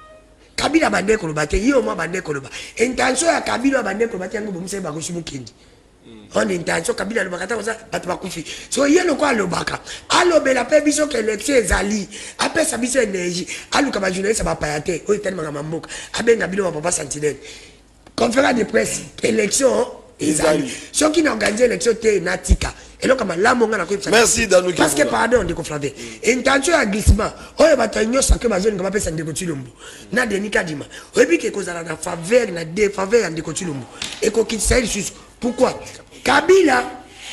Kabila bande ko lobate yo mo bande ko loba intention ya Kabila bande ko lobate ngo bomse ba ko shimukindi on intention Kabila lobaka ta koza bat ba kufi so yelo ko lobaka alobela pe biso ke élection ezali apesa biso énergie aluka ba journaliste ba payate o tellement ngama mboka abenga bilo ba papa sentinelle conférence de presse élection ezali so qui n'a organisé élection te natika elo kama lamo ngana ko merci Danouki parce que pardon de ko Flavien intention ya glissement oyo batanyo sake bazoni ngaba pesa ndeko Tshilombo na Denis Kadima oyebi ke kozala na faveur na défaveur ya ndeko Tshilombo et ko kitisa isusu pourquoi Kabila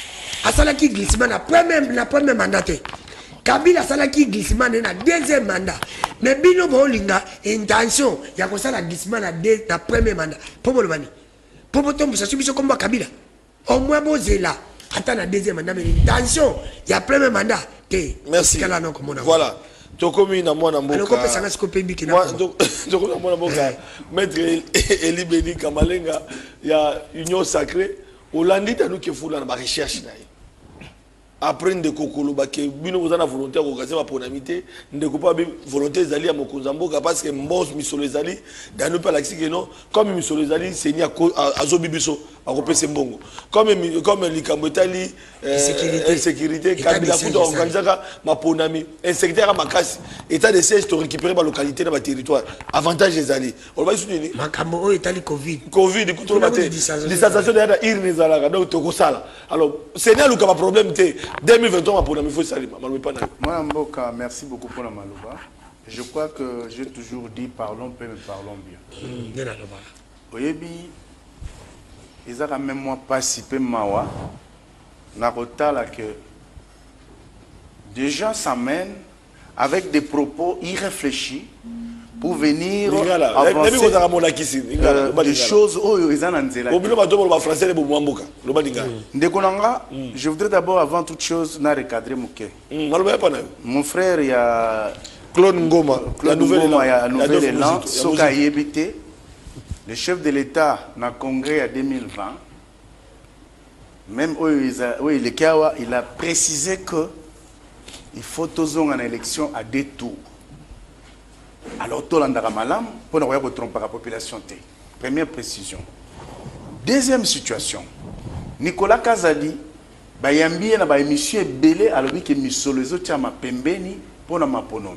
asalaki glissement na premier na premier mandat te Kabila asalaki glissement na deuxième mandat mais bino bolinga intention ya kosala glissement na deux na premier mandat po bolobani po botombo sa subiso komba Kabila au moins bozela ata na deuxième mandat mais intention ya premier mandat te merci voilà tokomi na mwana mboka aloko pesa na sikope biki na tokomi na mwana mboka maître Eli Beni Kamalenga ya union sacrée Olandi tanu ke fula na ba recherche na ye après ndeko koloba ke bino kozana volonté ko gazer maponamité ndeko pa volonté ezali ya mokonzamboka parce que mbos misolo ezali dans le palaxi que non comme misolo ezali seigneur azo bibiso akopesa mbongo comme comme likambo etali insécurité kabila kuto organizaka maponami insécurité ka makasi état de siège to récupérer ba localité na ba territoire avantage ezali on va soutenir makambo o etali covid covid kuto ba te distanciation de la irne ezalaka donc to kosala alors seigneur luka ba problème te deux mille vingt-trois pour il faut saluer moi Mboka, merci beaucoup pour la Malouba. Je crois que j'ai toujours dit parlons peu mais parlons bien. Oyebi ils ont même moi participé mawa na kotala que des gens s'amènent avec des propos irréfléchis pour venir avancer euh, des choses oh ils en anzela. Je voudrais d'abord avant toute chose na recadrer Mouké. Mon frère il y a Claude Ngoma, la nouvelle élan, Soka Yebite, le chef de l'État dans le congrès en deux mille vingt. Même où il a précisé que il faut toujours une élection à deux tours. Alors, tout le monde a malam pour ne pas tromper la population. Première précision. Deuxième situation. Nicolas Kazadi, il y a une émission belé à l'objet que Misolo Zotiama Pembeni pour la maponomi.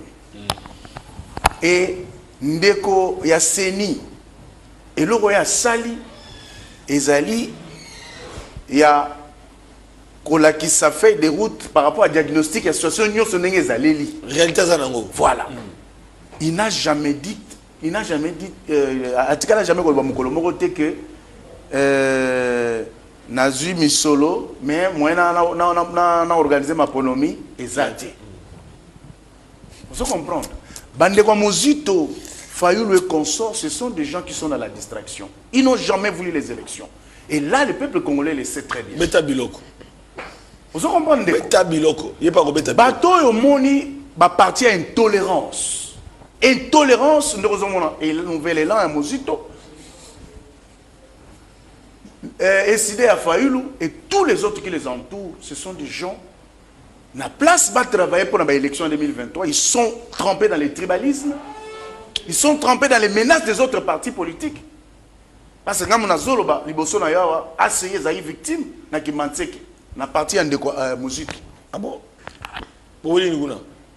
Et Ndeko ya Seni et le roi Sali et Zali il y a qui ça fait des routes par rapport à diagnostic et situation nous sont des Zaleli. Réalité zanango. Voilà. Il n'a jamais dit, il n'a jamais dit, en tout cas, il n'a jamais dit que euh, Nazu Misolo, mais moi, j'ai organisé ma ponomie et Zati. Vous comprenez? Bande comme Mozito, Fayoulou et consorts, ce sont des gens qui sont dans la distraction. Ils n'ont jamais voulu les élections. Et là, le peuple congolais le sait très bien. Beta Biloko. Vous comprenez? Beta Biloko. Il n'y a pas de Beta Biloko. Bateau et Moni, partie à intolérance. Intolérance, nous avons un nouvel élan à Mozito. Essidé à Fayoulou et tous les autres qui les entourent, ce sont des gens. La place va travailler pour l'élection en deux mille vingt-trois. Ils sont trempés dans les tribalismes. Ils sont trempés dans les menaces des autres partis politiques. Parce que quand on a Zoloba, Liboso na yawa, a essayé d'être victime, na ki Manseke, na parti en déco Mozito. Ah bon? Pour vous dire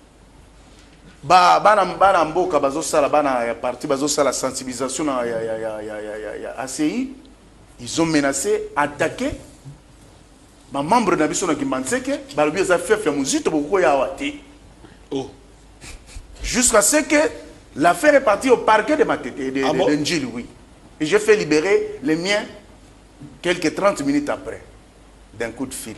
Ba bana bana mboka bazo sala bana ya parti bazo sala sensibilisation ya ya ya ya ya ya A C I, ils ont menacé attaquer ma membre na biso na Kimanseke ba lobi za fait Mozito beaucoup ya wati. Oh. Jusqu'à ce que l'affaire est partie au parquet de Matete de, ah de, bon? de Ndjili, oui. Et j'ai fait libérer les miens quelques trente minutes après d'un coup de fil.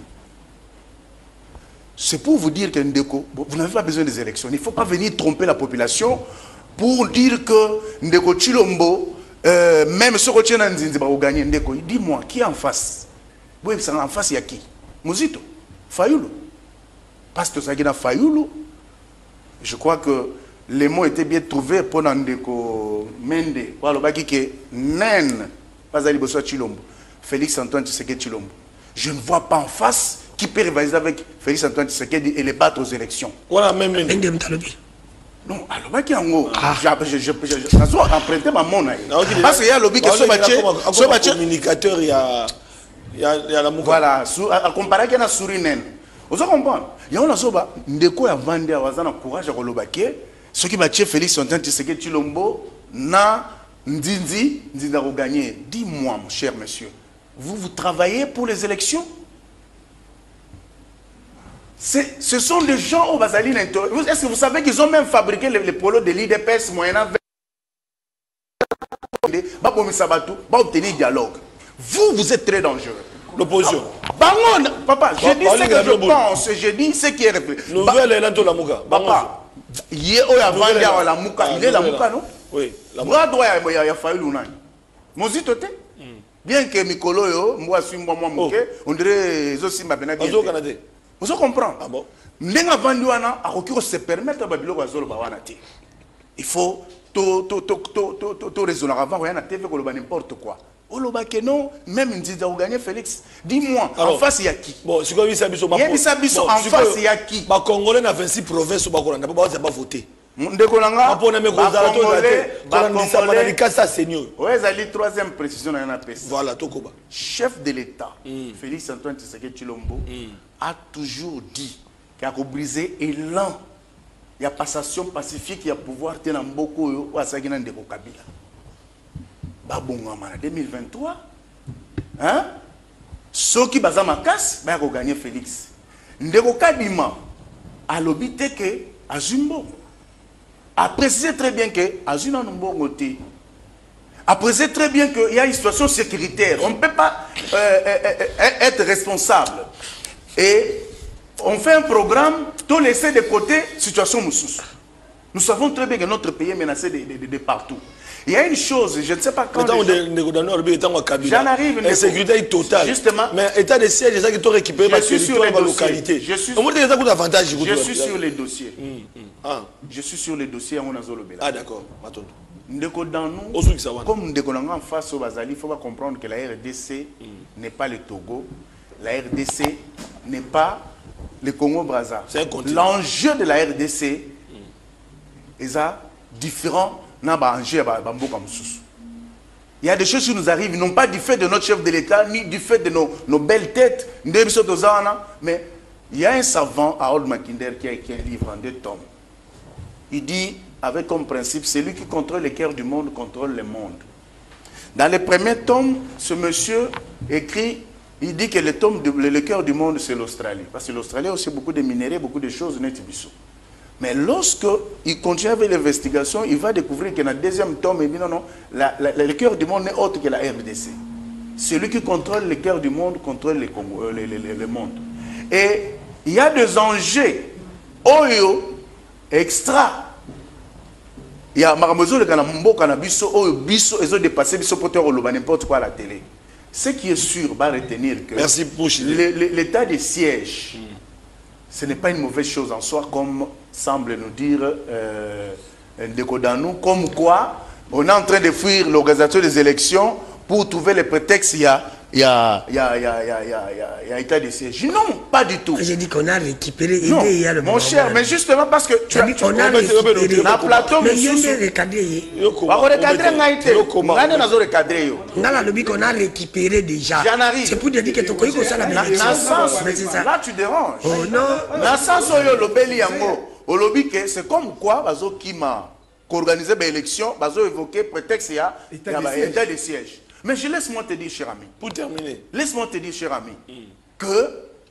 C'est pour vous dire que Ndeko, vous n'avez pas besoin des élections. Il ne faut pas venir tromper la population pour dire que Ndeko Chilombo, euh, même ce que tu as dit, va gagner Ndeko. Dis-moi, qui est en face? Oui, c'est en face, il y a qui? Mozito, Fayoulou. Parce que ça y est Fayoulou. Je crois que les mots étaient bien trouvés pour Ndeko Mende. Voilà, le que Nen, pas Ali Bosso Chilombo, Félix Antoine Tshisekedi Chilombo. Je ne vois pas en face qui peut rivaliser avec Félix Antoine Tshisekedi et les battre aux élections. Voilà, même. Non, alors, qui en haut, je peux emprunter ma monnaie. Parce qu'il y a le lobby qui est battu. Ce communicateur, il y a. Il y a la mouka. Voilà, à comparer avec la sourine. Vous comprenez? Il y a un soba, Ndeko a vendu à Wazana courage à Rolobake. Ce qui battu Félix Antoine Tshisekedi Chilombo, na Ndindi, Ndinda gagné. Dis-moi, mon cher monsieur, vous, vous travaillez pour les élections? Ce sont des gens au Basaline. Est-ce que vous savez qu'ils ont même fabriqué les, les polos de l'I D P S moyennant pour obtenir dialogue? Vous, vous êtes très dangereux. L'opposition. Bangon, papa, je dis ce que je pense, je dis ce qui est réfléchi. Nouvelle est l'anto la mouka. Papa, il est au avant de la mouka. Il est la mouka, non? Oui. La mouka doit y avoir fallu l'unani. Mozito te? Bien que Mikolo yo, moi suis moi moi mouké, on dirait aussi ma benadi. Vous comprenez? Ah bon? N'enga vanduana a recours se permettre à Babilo Wazolo Bawanati. Il faut tout tout tout tout tout tout raisonner avant rien à T V que le n'importe quoi. Oloba que non, même Nziza ou gagné Félix. Dis-moi, en face il y a qui? Bon, si quoi ça biso Il y a Bisabiso en face il y a qui? Ba Congolais na vingt-six provinces ba Congolais pas pas voter. Ndeko nanga. Ba pona me ko za to za to ça mana likasa seigneur. Ouais, ça dit troisième précision dans la P C. Voilà, tokoba. Chef de l'État, Félix Antoine Tshisekedi Tshilombo a toujours dit qu'il a brisé élan. Il y a passation pacifique, il y a pouvoir tenir beaucoup ou à Sagina Ndeko Kabila. Babongama en deux mille vingt-trois, hein? Ceux qui basent ma casse, bah ils gagner Félix. Ndeko Kabima a l'obité que Azumbo a précisé très bien que Azuna Nombongote a précisé très bien qu'il y a une situation sécuritaire. On ne peut pas euh, euh, être responsable. Et on fait un programme, tout laisser de côté situation moussous. Nous savons très bien que notre pays est menacé de, de, de, de partout. Il y a une chose, je ne sais pas quand... J'en arrive. L'insécurité est totale. Justement. Mais l'état de siège, c'est ça qui t'a récupéré parce que tu es dans la localité. Je suis sur les dossiers. Je suis sur les dossiers. Ah d'accord. Dans nous, comme nous sommes en face au Bazali, il faut comprendre que la R D C n'est pas le Togo. La R D C n'est pas le Congo-Brazza. L'enjeu de la R D C est différent. Il y a des choses qui nous arrivent, non pas du fait de notre chef de l'État, ni du fait de nos, nos belles têtes, mais il y a un savant, Harold Mackinder, qui a écrit un livre en deux tomes. Il dit, avec comme principe, celui qui contrôle les cœurs du monde contrôle le monde. Dans le premier tome, ce monsieur écrit, il dit que le, tome de, le, le cœur du monde, c'est l'Australie. Parce que l'Australie a aussi beaucoup de minéraux, beaucoup de choses, mais lorsqu'il continue avec l'investigation, il va découvrir que dans le deuxième tome, il dit non, non, la, la, le cœur du monde n'est autre que la R D C. Celui qui contrôle le cœur du monde contrôle le, Congo, euh, le, le, le, le monde. Et il y a des enjeux oyo extra. Il y a Maramozo, le Kanambo, Kanabiso, oyo biso, ils ont dépassé biso pour n'importe quoi à la télé. Ce qui est sûr, va retenir que l'état de siège, mm. ce n'est pas une mauvaise chose en soi, comme semble nous dire euh, Ndekodanou, comme quoi on est en train de fuir l'organisation des élections pour trouver les prétextes. Il y a, il y a, il y a, il y a, il y a, il y a, il y a état de siège. Non, pas du tout. J'ai dit qu'on a récupéré. Non, il y a le mon cher, mais justement parce que tu as dit qu'on a récupéré. Na plateau, mais il y a des recadrés. On a recadré, on a été. On a recadré. On a la qu'on a récupéré déjà. C'est pour te dire que tu connais que ça la même chose. Là, tu déranges. Oh non. Dans le sens où le lobby au lobby que c'est comme quoi bazo qui m'a organisé l'élection, bazo évoqué prétexte il y a état de siège. Mais je laisse-moi te dire, cher ami. Pour terminer. Laisse-moi te dire, cher ami, mm. que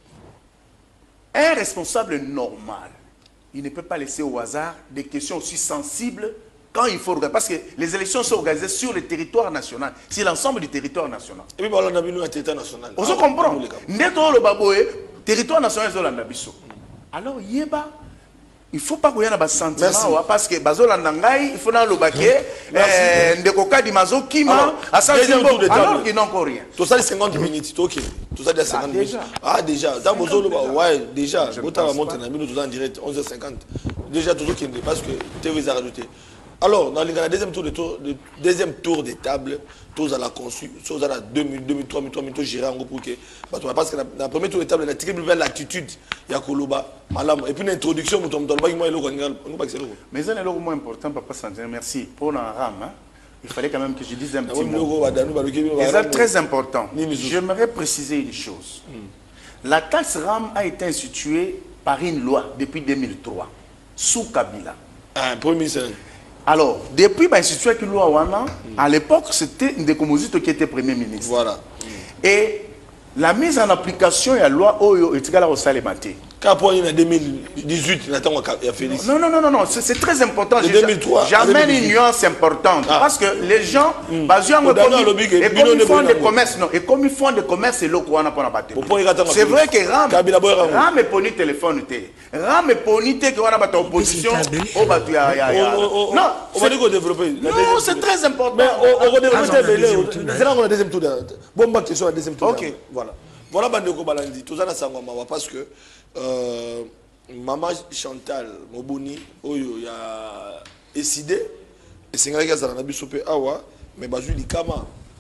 un responsable normal, il ne peut pas laisser au hasard des questions aussi sensibles quand il faut regarder. Parce que les élections sont organisées sur le territoire national. C'est l'ensemble du territoire national. Et puis, on a mis un territoire national. On se comprend. Neto le baboé, territoire national, c'est l'andabiso. Alors, yeba. Il ne faut pas qu'il y ait un sentiment parce que Bazola Nangai, il faut dans le baquet, Ndekoka di Mazo Kima, à ça alors qu'il n'a encore rien. Tout ça, c'est cinquante minutes. Ok. Tout ça, c'est cinquante minutes. Ah, déjà. Dans Bozolo, ouais, déjà. Bota va monter dans minutes en direct, onze heures cinquante. Déjà, tout ce qui est parce que T V a rajouté. Alors, dans le deuxième tour de tour, le deuxième tour des tables, tous à la conçu, tous à la deux mille, deux mille, trois mille, trois mille, gérer en gros pour que. Parce que dans le premier tour des tables, il y a une très belle attitude. Il y a Koloba, Malam. Et puis une introduction, nous sommes dans le bac, moi, il y a le mais c'est le moins important, Papa Sandrine, merci. Pour la rame, il fallait quand même que je dise un petit mot. C'est très important. J'aimerais préciser une chose. La taxe RAM a été instituée par une loi depuis deux mille trois, sous Kabila. Un premier ministre. Alors, depuis l'institution de loi Wana, à l'époque, c'était Ndekomozito qui était Premier ministre. Voilà. Et la mise en application de la loi Oyo est égale au Salemate. Quand en deux mille dix-huit, il y a Félix. Non, non, non, non, non. c'est très important. En deux mille trois. J'amène une nuance importante. Ah. Parce que les gens, mm. bah, oh, comme, et comme ils font des commerces, non, et comme ils font des commerces, c'est l'eau c'est vrai que Ram, Ram est poni téléphone. Ram est poni que on a battu opposition. Oh, bah, tu as. Non, on va dire qu'on développe. Non, c'est très important. Mais on va développer. C'est là qu'on a le deuxième tour. Bon, bah, tu sois le deuxième tour. Ok. Voilà. Voilà, Bandeko Balandi. Tout ça, ça parce que. Euh, Maman Chantal Mobouni, Oyo, il a décidé, et c'est vrai qu'il y a un awa, mais Bazou Likama,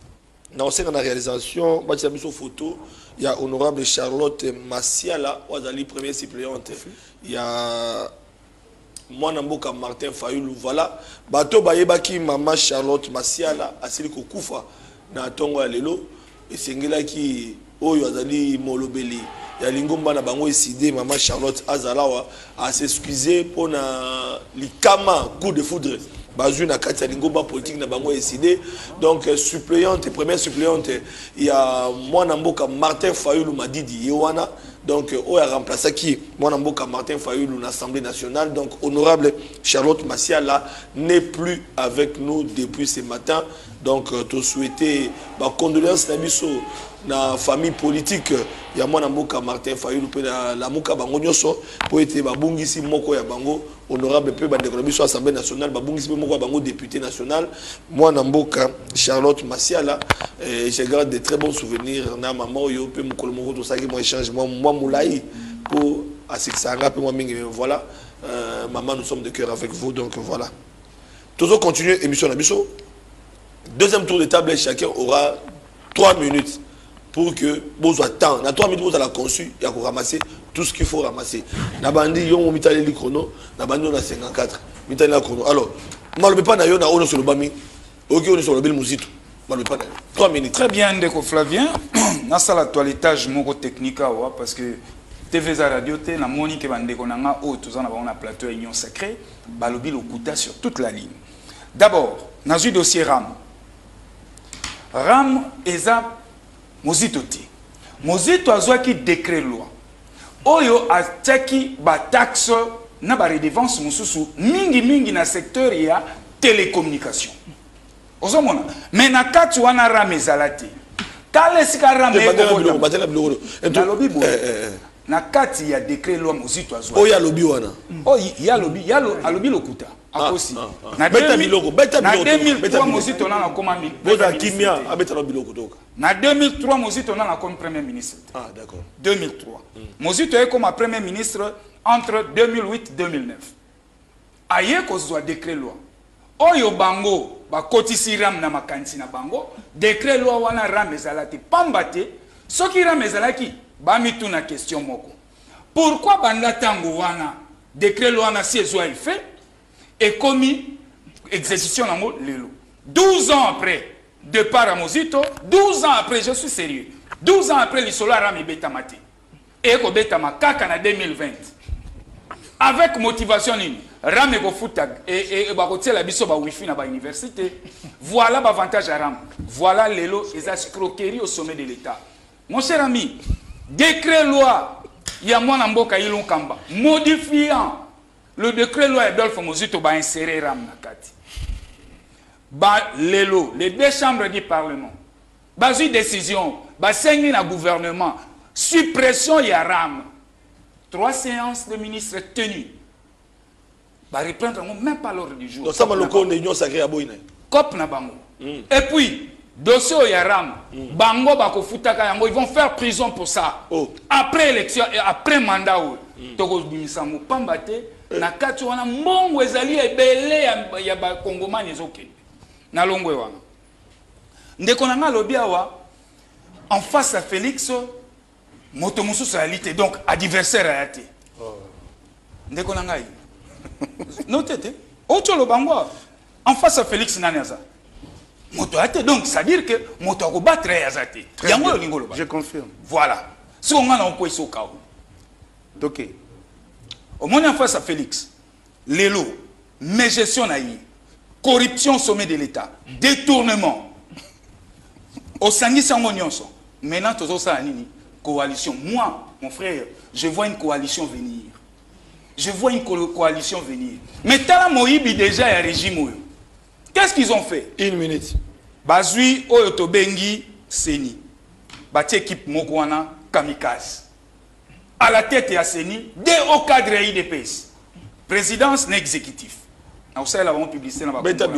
Dans la réalisation, il y a une photo, il y a honorable Charlotte Massiala, la première suppléante. Il y a moi Namboka Martin Fayoulou, voilà. Bato Bayebaki maman Charlotte Massiala, Asili Kokufa, na Tongo Alelo, et Sengela qui Oyo Azali Molobeli. Il y a Lingomba na bango décidé maman Charlotte Azalawa à s'excuser pour na likama coup de foudre. Bazu na kati ya Lingomba politique na bango décidé. Donc suppléante, première suppléante, il y a moi Namboka Martin Fayoulou Madidi Yowana. Donc, on a remplacé qui moi Namboka Martin Fayoulou l'Assemblée nationale. Donc, honorable Charlotte Massiala n'est plus avec nous depuis ce matin. Donc, tu souhaitais ma condoléance na la famille politique. Il y a moi Namboka Martin Fayoulou la Mouka Bango Nyoso pour être Babungisi Moko ya Bango honorable peu bandekolobi sur l'Assemblée nationale Babungisi Moko Bango député national. Moi Namboka Charlotte Massiala, je garde de très bons souvenirs na maman yo pe mukolo moko to ça qui moi échange moi moi moulai pour asixanga pe moi mingi voilà. Euh, maman, nous sommes de cœur avec vous, donc voilà. Toujours continuer émission Nabiso. Deuxième tour de table, chacun aura trois minutes pour que vous attendez. Dans trois minutes, vous allez conçu, il y a ramasser tout ce qu'il faut ramasser. Nabandi, yon mitali li chrono, nabandi on a cinquante-quatre, mitali la chrono. Alors, malbe pas na yon na ono sur le bami, ok on est sur le bel mousito. Malbe pas na yon. Trois minutes. Très bien, Ndeko Flavien. Dans ça la toilettage moko technique parce que T V za radio te na moni ke bande konanga o tous en avons un plateau union sacré balobi lokuta sur toute la ligne. D'abord, dans le dossier RAM. RAM eza mozito te. Mozito azwa ki décret loi. Oyo ataki ba taxe na ba redevance mususu mingi mingi na secteur ya télécommunication. Ozomona. Mais na kati wana RAM ezalati. Kale sika RAM ego batela biloko. Nalobi bo. Na kati ya décret loi mozito azwa. Oya lobi wana. Oh ya lobi, ya lo alobi lokuta. Akosi. Na beta biloko, beta biloko. Na deux mille trois mozito na na koma mille. Boza kimia abeta na biloko toka. Na deux mille trois mozito na na comme premier ministre. Ah d'accord. deux mille trois. Mm. Mozito est comme premier ministre entre deux mille huit et deux mille neuf. Aye kozwa décret loi. Oyo bango ba kotisi ram na makanisi na bango, décret loi wana ram ezalati pambate, soki ram ezalaki ba mitu na question moko. Pourquoi banda tango wana décret loi na si ezwa fait et commis exécution nango lelo. douze ans après départ à Mozito, douze ans après, je suis sérieux. douze ans après l'isolo ram beta mate. Et ko beta makaka na deux mille vingt. Avec motivation nini ram eko futa et et ba kotia la biso ba wifi na ba université. Voilà l'avantage à ram. Voilà lelo les escroqueries au sommet de l'État. Mon cher ami, décret loi ya mwana mboka Ilon Kamba modifiant le décret loi Adolphe Mozito ba insérer ram na kati. Ba lelo les deux chambres du parlement. Ba une décision, ba sengi na gouvernement, suppression ya ram. Trois séances de ministres tenues. Bah reprendre même pas l'ordre du jour. Donc ça m'a le compte union sacrée à Boina. Cop na bango. Et puis dossier yaram, bango bako futaka yango, ils vont faire prison pour ça. Oh. Après élection et après mandat ou toko bimisango pambate na kati wana mbongo ezali ebele ya ya ba kongomani ezoke. Na longwe wana. Ndeko nanga lobi awa en face à Félix moto mususu alite donc adversaire ayate. Ndeko nanga yi. Notete. Otolo bangwa en face à Félix Naniaza. Moto ayate donc ça veut dire que moto ko battre yazate. Yango yo lingolo ba. Je confirme. Voilà. Si on a on so kao. OK. Au moins en face à Félix. Lelo, mais gestion naïe. Corruption au sommet de l'État, détournement. Au sangi sango nyonso. Maintenant tozo ça nini? Coalition. Moi, mon frère, je vois une coalition venir. Je vois une co coalition venir. Mais Tala Moïbi déjà un régime. Qu'est-ce qu'ils ont fait? Une minute. Bazui Oyoto Bengi Seni. Bati équipe Mokwana Kamikaze. À la tête et à Seni, dès au cadre I D P S. Présidence n'exécutif. Nous avons publié dans la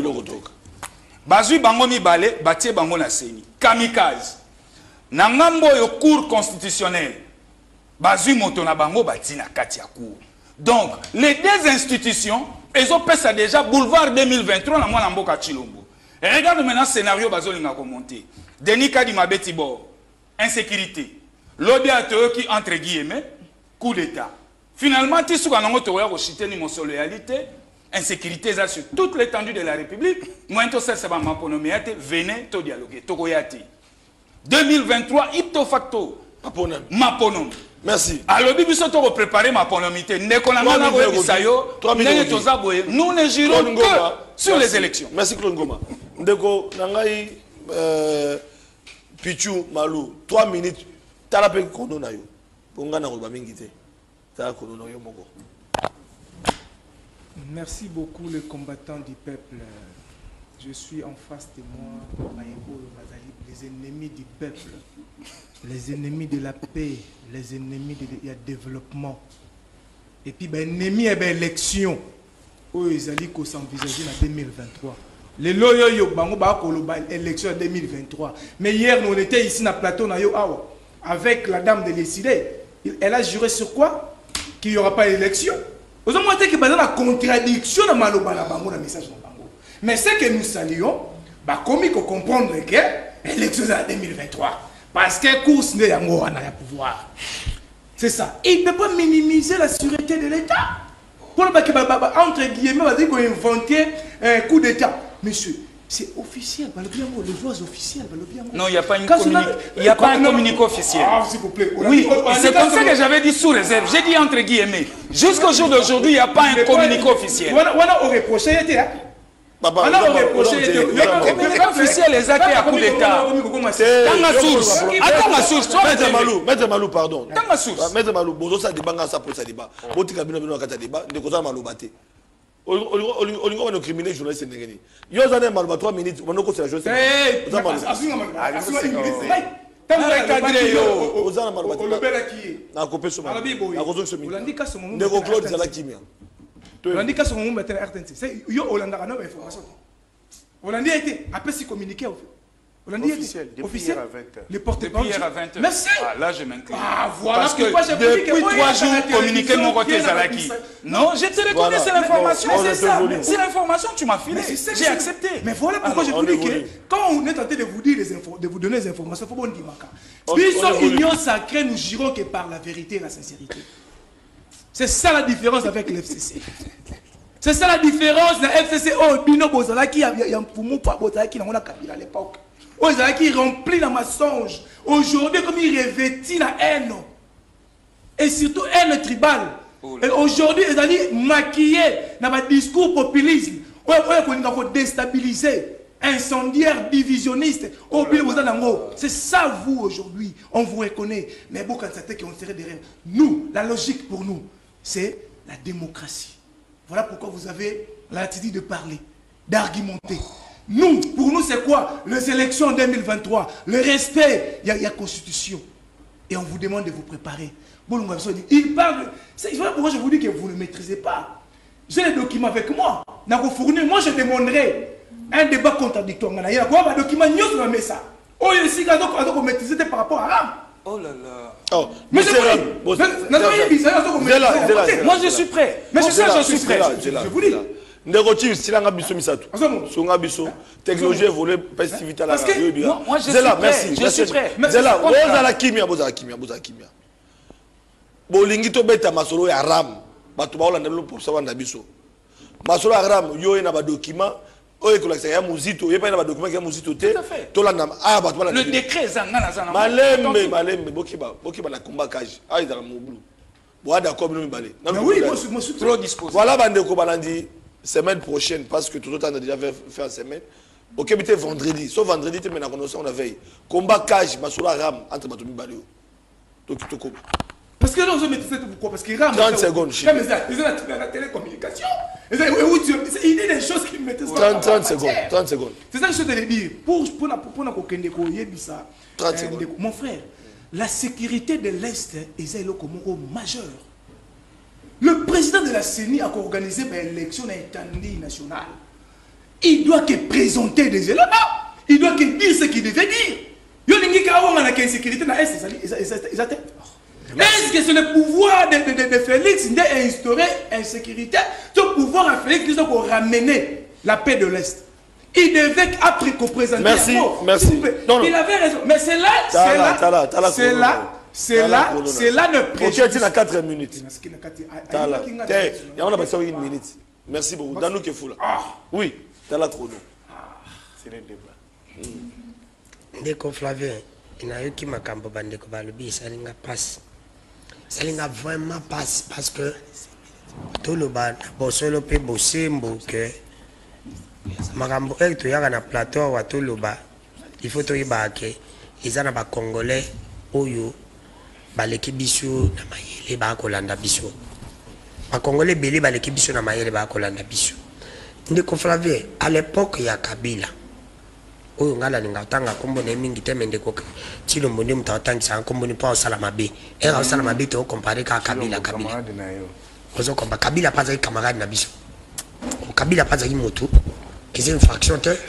Bazui Bango Mibale, Bati Bango na Seni. Kamikaze. Nangambo yo cour constitutionnel. Bazui Motona Bango Bati na Katia cour. Donc, les deux institutions, elles ont fait ça déjà boulevard deux mille vingt-trois, dans Mboka Chilombo. Et regarde maintenant le scénario Bazolinga commenté. Denis Kadima Betibor, insécurité. L'O D A qui, entre guillemets, coup d'État. Finalement, tu sais que tu as loyalité, insécurité sur toute l'étendue de la République. Moi, je sais que venez te dialoguer. deux mille vingt-trois, ipto facto. Maponom. Merci. Alors, il faut préparer ma ponomité. Nous ne jurons que sur les élections. Merci, Claude Ngoma. Ndeko, Nangaï, Pichu, Malou, trois minutes. Talape kono na yo. Ponga na roba mingite. Tala kono na yo moko. Merci beaucoup les combattants du peuple. Je suis en face de moi, les ennemis du peuple, les ennemis de la paix, les ennemis du développement. Et puis les ennemis de l'élection. Oh, ils allaient s'envisager en deux mille vingt-trois. Les loyaux bango ba élection en deux mille vingt-trois. Mais hier nous on était ici dans le plateau na yo awa. Avec la dame de décider, elle a juré sur quoi? Qu'il n'y aura pas d'élection. Vous avez montré qu'il y a une contradiction dans le message. Mais ce que nous saluons, bah, comme il faut comprendre que l'élection est en deux mille vingt-trois. Parce que course n'est pas le pouvoir. C'est ça. Il ne peut pas minimiser la sûreté de l'État. Pour entre guillemets, on va dire qu'on a inventé un coup d'État. Monsieur, c'est officiel, les voix officielles. Non, il n'y a pas, a pas un communiqué officiel. Ah, s'il vous plaît. Oui, c'est comme ça que j'avais dit sous réserve. J'ai dit entre guillemets. Jusqu'au jour d'aujourd'hui, il n'y a pas un communiqué officiel. On a reproché, Papa, on a reproché, le communiqué officiel les actes à coup d'État. Dans ma source. Attends ma source. Maître Malou, Maître Malou, pardon. Dans ma source. Maître Malou, bon, ça débat, ça pour ça débat. Bon, tu as bien un débat, de cause Malou batté. On est criminel journaliste sénégalais. Il y a un mal trois minutes, on a c'est la chose. Eh, officiel, officiel. Les porte-parole. Depuis hier à vingt heures. Merci. Ah, là, je m'incline. Ah, voilà. Parce que depuis trois jours, communiquer mon côté Zalaki. Non, je te reconnais, c'est l'information. C'est ça. C'est l'information que tu m'as filée. J'ai accepté. Mais voilà pourquoi je vous dis que quand on est tenté de vous dire les infos, de vous donner les informations, il faut bon dire Maka. Puisque union sacrée, nous jurons que par la vérité et la sincérité. C'est ça la différence avec l'F C C. C'est ça la différence de la F C C. Oh, Bino Bozalaki, il y a un poumon pour Bozalaki, on a Kabila à l'époque. Oh, Zalaki remplit la mensonge. Aujourd'hui, comme il revêtit la haine. Et surtout haine tribale. Oh, et aujourd'hui, ils allaient maquiller dans un discours populiste. Oh, il faut déstabiliser. Incendiaire, divisionniste. Oh, c'est ça, vous, aujourd'hui. On vous reconnaît. Mais bon, quand c'était qu'on serait derrière. Nous, la logique pour nous, c'est la démocratie. Voilà pourquoi vous avez l'attitude de parler, d'argumenter. Nous, pour nous, c'est quoi? Les élections en deux mille vingt-trois, le respect, il y, y a constitution. Et on vous demande de vous préparer. Bon, il parle. C'est pourquoi je vous dis que vous ne maîtrisez pas. J'ai les documents avec moi. Moi, je demanderai un débat contradictoire. Il y a un document, nous allons mettre ça. Oh, il y a ici, on maîtriser par rapport à Ram. Oh là là. Oh, mais c'est vrai. Moi, je suis prêt. Mais c'est ça, je suis prêt. Je vous dis. Ndekoti silanga biso misato. Songa biso technologie évolue passivité la radio bien. Moi je suis prêt. Je suis prêt. Zela oza la kimia boza la kimia boza la kimia. Bolingi to beta masolo ya ram. Batu ba olanda lo pour savoir na biso. Masolo ya ram yo ena ba document oyo ko la ya muzito ye pa na ba document ya muzito te. To la na ah batu ba le décret zanga na zana. Malembe malembe bokiba bokiba na combat cage. Ah ils ont moblu. Bo d'accord no mibale. Oui, moi je suis trop disposé. Voilà bande ko balandi. Semaine prochaine, parce que tout le temps on a déjà fait, fait une semaine. Ok, mais vendredi. Sauf vendredi, on a veillé. Combat cage, Massoula Ram, entre Batoumi Balio. Donc, tu te coupes. Parce que là, on se met pourquoi? Parce que Ram. trente secondes. Ils ont la télécommunication. Il dit des choses qui me mettent trente secondes. trente secondes. C'est ça que je te dire. Pour la Kokendeko, trente secondes. Mon frère, la sécurité de l'Est est un majeur. Le président de la C E N I a organisé une élection nationale. Il doit que présenter des éléments. Il doit que dire ce qu'il devait dire. Il y a une sécurité dans l'Est. Est-ce que c'est le pouvoir de, de, de, de Félix d'instaurer une sécurité? C'est le pouvoir à Félix de ramener la paix de l'Est. Il devait après qu'on présente. Merci, merci. Non, non. Il avait raison. Mais c'est là, c'est là, c'est là, c'est là, c'est là ne préjudice. Tu as quatre minutes. Tala. Il y en a pas une minute. Merci beaucoup. Dans nous qui est fou là. Oui, Tala trop. C'est le débat. Ndeko Flavien, il y a eu qui m'a campo bande ko balobi ça linga passe. Ça linga vraiment passe parce que tout le ban bosolo pe bosembo que makambo eto yaka na plateau wa tout le bas. Il faut to ibake izana ba congolais oyo baleki biso na mayele ba kolanda biso. Ba congolais belé baleki biso na mayele ba kolanda biso. Ndeko Flavien à l'époque ya Kabila oyo ngala ninga tanga kombo na mingi temende ko tilo mbone mutawatangisa kombo ni pa salama be era salama be to comparer ka Kabila Kabila ozo komba Kabila pas avec camarade na biso Kabila pas avec moto qui c'est une fraction te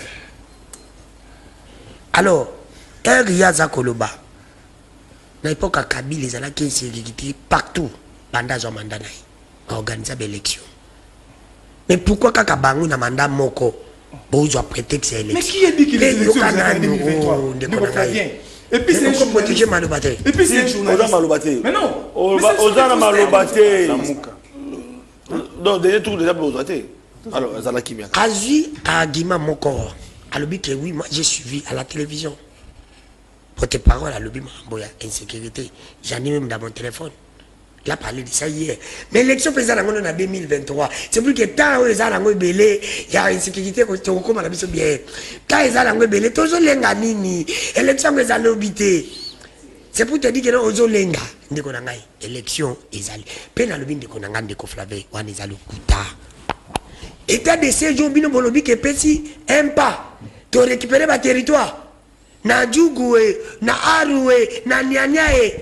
alors er ya za koloba na époque Kabila ezala ki sécurité partout banda zo mandat na organiser l'élection mais pourquoi kaka bangu na mandat moko Bozo prétexte élection. Mais qui a dit qu'il est élection en deux mille vingt-trois? Et puis c'est un protéger Malobaté. Et puis c'est un journaliste. Mais non. Ozana Malobaté. Donc déjà tout déjà Malobaté. Alors Zala Kimia. Azi Agima Moko. Alobi que oui, moi j'ai suivi à la télévision. Pour tes paroles, Alobi Mamboya insécurité. J'en ai même dans mon téléphone. Il a parlé de ça hier. Mais l'élection présidentielle en deux mille vingt-trois, c'est plus que tant ils ont belé, il y a une sécurité qui est comme la mission bien. Quand ils ont belé, toujours les nganini, élection ils ont obité. C'est pour te dire que nous avons lenga. Ndeko nangai, élection ils ont. Pena le bin de konanga ndeko Flavien, wan ils ont kuta. État de séjour bino bolobi que petit un pas, tu récupérer ma territoire. Na Djougoué, na Aroué, na Nianyaé.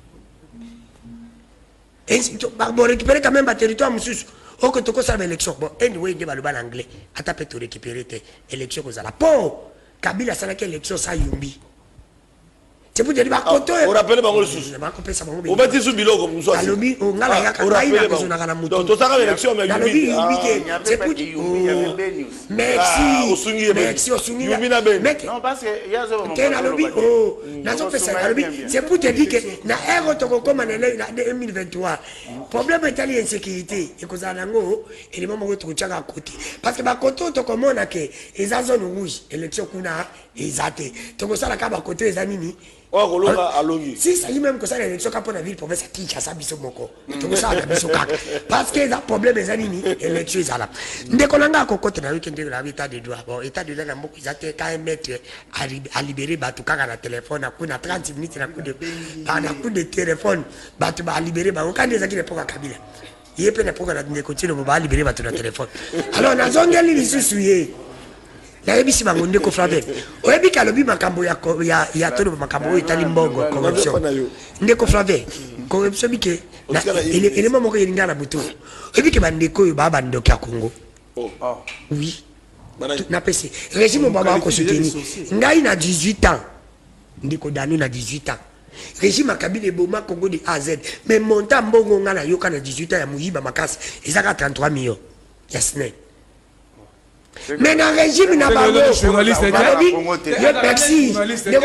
Et bon, récupérer quand même le territoire, monsieur. Oh, que tu as l'élection. Bon, anyway, il y a le anglais. À taper, tu récupérer tes élections. Pour Kabila, ça n'a qu'une élection, ça yumbi. C'est pour dire, bah, quand on rappelle pas le sous. On va dire sous bilo comme nous sommes. Alobi, on a la campagne, on a la moto. Donc, tu as l'élection, mais Alobi, c'est pour dire. Merci. Merci, Osuni. Non, parce que il y a un Alobi, oh, c'est pour te dire que, na ero toko comme en deux mille vingt-trois, problème est l'insécurité. Et que ça n'a pas, et les moments où tu as à côté. Parce que, bah, quand on te commande, ils ont zone rouge, élection qu'on a, ils ont été. Tu as ça la carte à côté, les amis. Si ça y est même que ça l'élection quand on a vu pour faire ça qui a ça biso moko to ça na biso kaka parce que ça problème les anini élection ezala ndeko nanga ko côté na weekend de la état de droit bon état de droit na mboko izate ka mettre à libérer batu kaka na téléphone kuna trente minutes na coup de na coup de téléphone batu ba libérer ba on kande zakile poka Kabila yepe na poka na ndeko tino ba libérer batu na téléphone alors na zongeli lisusu ye la ebisi bango ndeko Flavien oyebi kalobi makambo ya ya ya tolo makambo itali mbongo corruption ndeko Flavien corruption bike na ele ele mama ko yelinga na buto oyebi ke bandeko yo baba ndoki ya Congo oh oui na pesi régime baba ko soutenir ngai na dix-huit ans ndeko Danu na dix-huit ans régime Kabila eboma Congo de A à Z mais monta mbongo nga na yoka na dix-huit ans ya muyiba makasi ezaka trente-trois millions ya snel. Mais dans le régime, n'a pas de journaliste. Merci.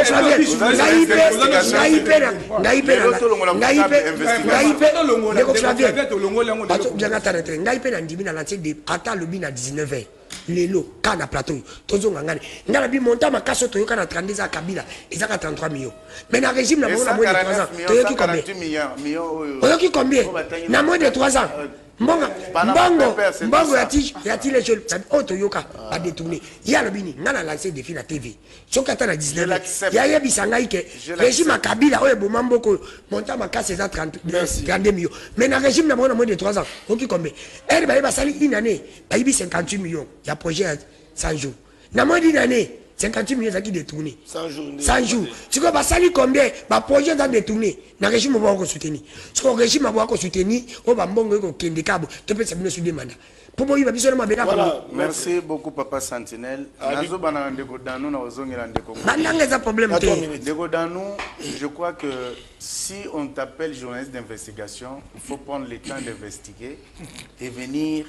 Lelo kana plateau tozo ngangane ngala bi monta makaso to yoka na trente à Kabila ezaka trente-trois millions mais na régime na moins de trois ans to yoki combien oyoki combien na moins de trois ans mbongo mbongo mbongo yati yati les jeunes auto yoka a détourné ya le bini ngana lancer défi na T V sokata na dix-neuf ya ya bisanga ike régime Kabila oyo bomamboko monta makase za trente-deux millions mais na régime na moins de trois ans oyoki combien elle ba ba sali une année ba ibi cinquante-huit millions ya projet cent jours na moins d'une année cinquante-huit millions ça qui détourné cent jours cent jours tu vois bah ça lui combien bah projet dans détourné na régime va ko soutenir ce que régime va ko soutenir on va mbongo ko kende kabo to peut sabino sur demande pour moi il va biso na mabena voilà merci beaucoup papa Sentinelle nazo bana ndeko Danu na ozongela ndeko bandanga za problème te ndeko Danu je crois que si on t'appelle journaliste d'investigation il faut prendre le temps d'investiguer et venir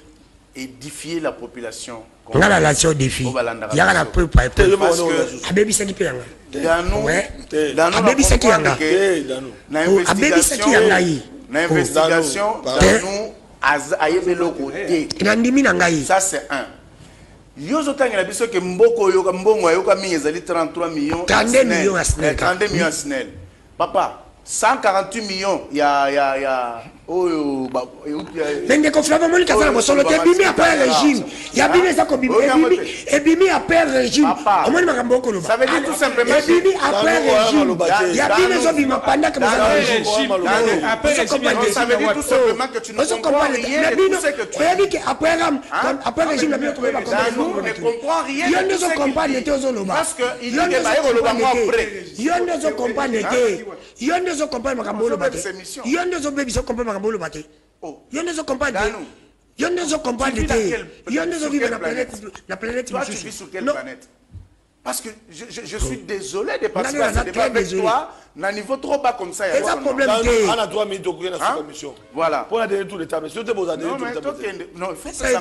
édifier la population. On a la nation défi. Il y a la peu par peu. Parce que Abébi Saki Péanga. dans nous, dans nous, Abébi Saki Yanga. Na investigation, na investigation, dans nous, aïe le côté. Nandimi Nangaï. Ça c'est un. Yozo tangela biso ke mboko yoka mbongo yoka mi ezali trente-trois millions. trente-deux millions à Snell. trente-deux millions à Snell. Papa, cent quarante-huit millions, il y a, il y a, il y a, oh, bah, mais ne conflava mon kazala mo solo te bimi après régime. Ya bimi ça ko bimi et bimi après régime. Comment makambo ko loba. Ça veut dire tout simplement que bimi après régime. Ya bimi zo bimi pendant que ça régime. Après régime, ça veut dire tout simplement que tu ne comprends rien de tout ce que tu dis. Après après régime la bimi ko ba ko. Nous ne comprend rien. Yo ne zo comprendre te zo loba. Parce que il dit que ba yo loba moi après. Yo ne zo comprendre te. Yo ne zo comprendre makambo loba. Yo ne zo bebi zo comprendre makambo loba te. Yo ne zo comprendre. Yo ne zo comprendre te. Yo ne zo vivre la planète la planète. Toi tu vis sur quelle planète? Parce que je, je, je suis désolé de participer à ce débat avec toi, à un niveau trop bas comme ça. C'est un problème. On a trois minutes dans cette commission. Voilà. Pour la donner tout le temps. Mais si vous avez non, mais toi, non, faites ça.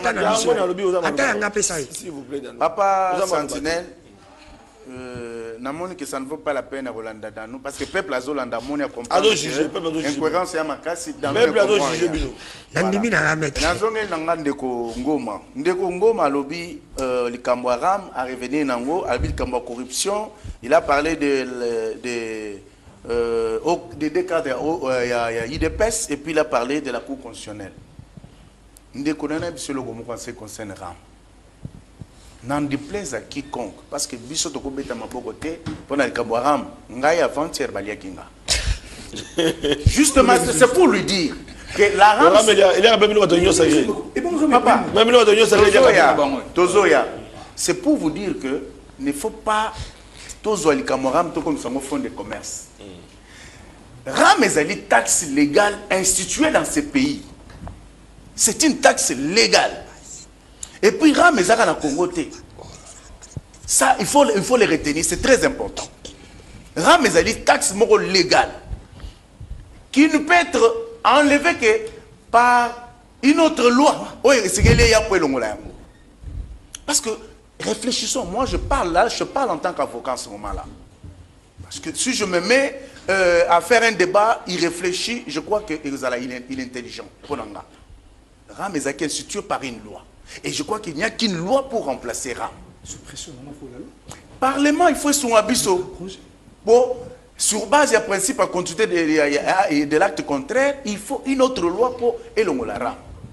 S'il vous plaît. Papa Sentinelle, namoni que ça ne vaut pas la peine à Rolanda dans nous parce que peuple azolanda moni a comprendre. Ado juger, peuple ado juger. Incohérence ya makasi dans le peuple ado juger bino. Nandimi na ramet. Nazonge nanga ndeko ngoma. Ndeko ngoma lobi likambo ram a revenir nango, a bi likambo corruption, il a parlé de de euh des deux cadres il y a I D P S et puis il a parlé de la cour constitutionnelle. Ndeko nana biso le gomo conseil concerne ram. N'en déplaise à quiconque parce que biso to kobeta maboko te pona likambo ram ngai avant-hier baliakinga. Justement c'est pour lui dire que la ram il y a il y a même nous batonyo sacré. Papa même nous batonyo sacré Tozoya. C'est pour vous dire que ne faut pas tozo likambo ram to comme ça mo fond de commerce. Ram ezali taxe légale instituée dans ce pays. C'est une taxe légale. Et puis, Ram et Zara na Congo. Ça, il faut, il faut les retenir, c'est très important. Ram et Zali, taxe morale légale, qui ne peut être enlevée que par une autre loi. Parce que, réfléchissons, moi je parle là, je parle en tant qu'avocat en ce moment-là. Parce que si je me mets euh, à faire un débat, il réfléchit, je crois qu'il est intelligent. Ram et Zali est institué par une loi. Et je crois qu'il n'y a qu'une loi pour remplacer Ram. Suppression, non, il faut la loi. Parlement, il faut son abisso. Bon, sur base du principe à continuité de, de, de l'acte contraire, il faut une autre loi pour élongola Ram.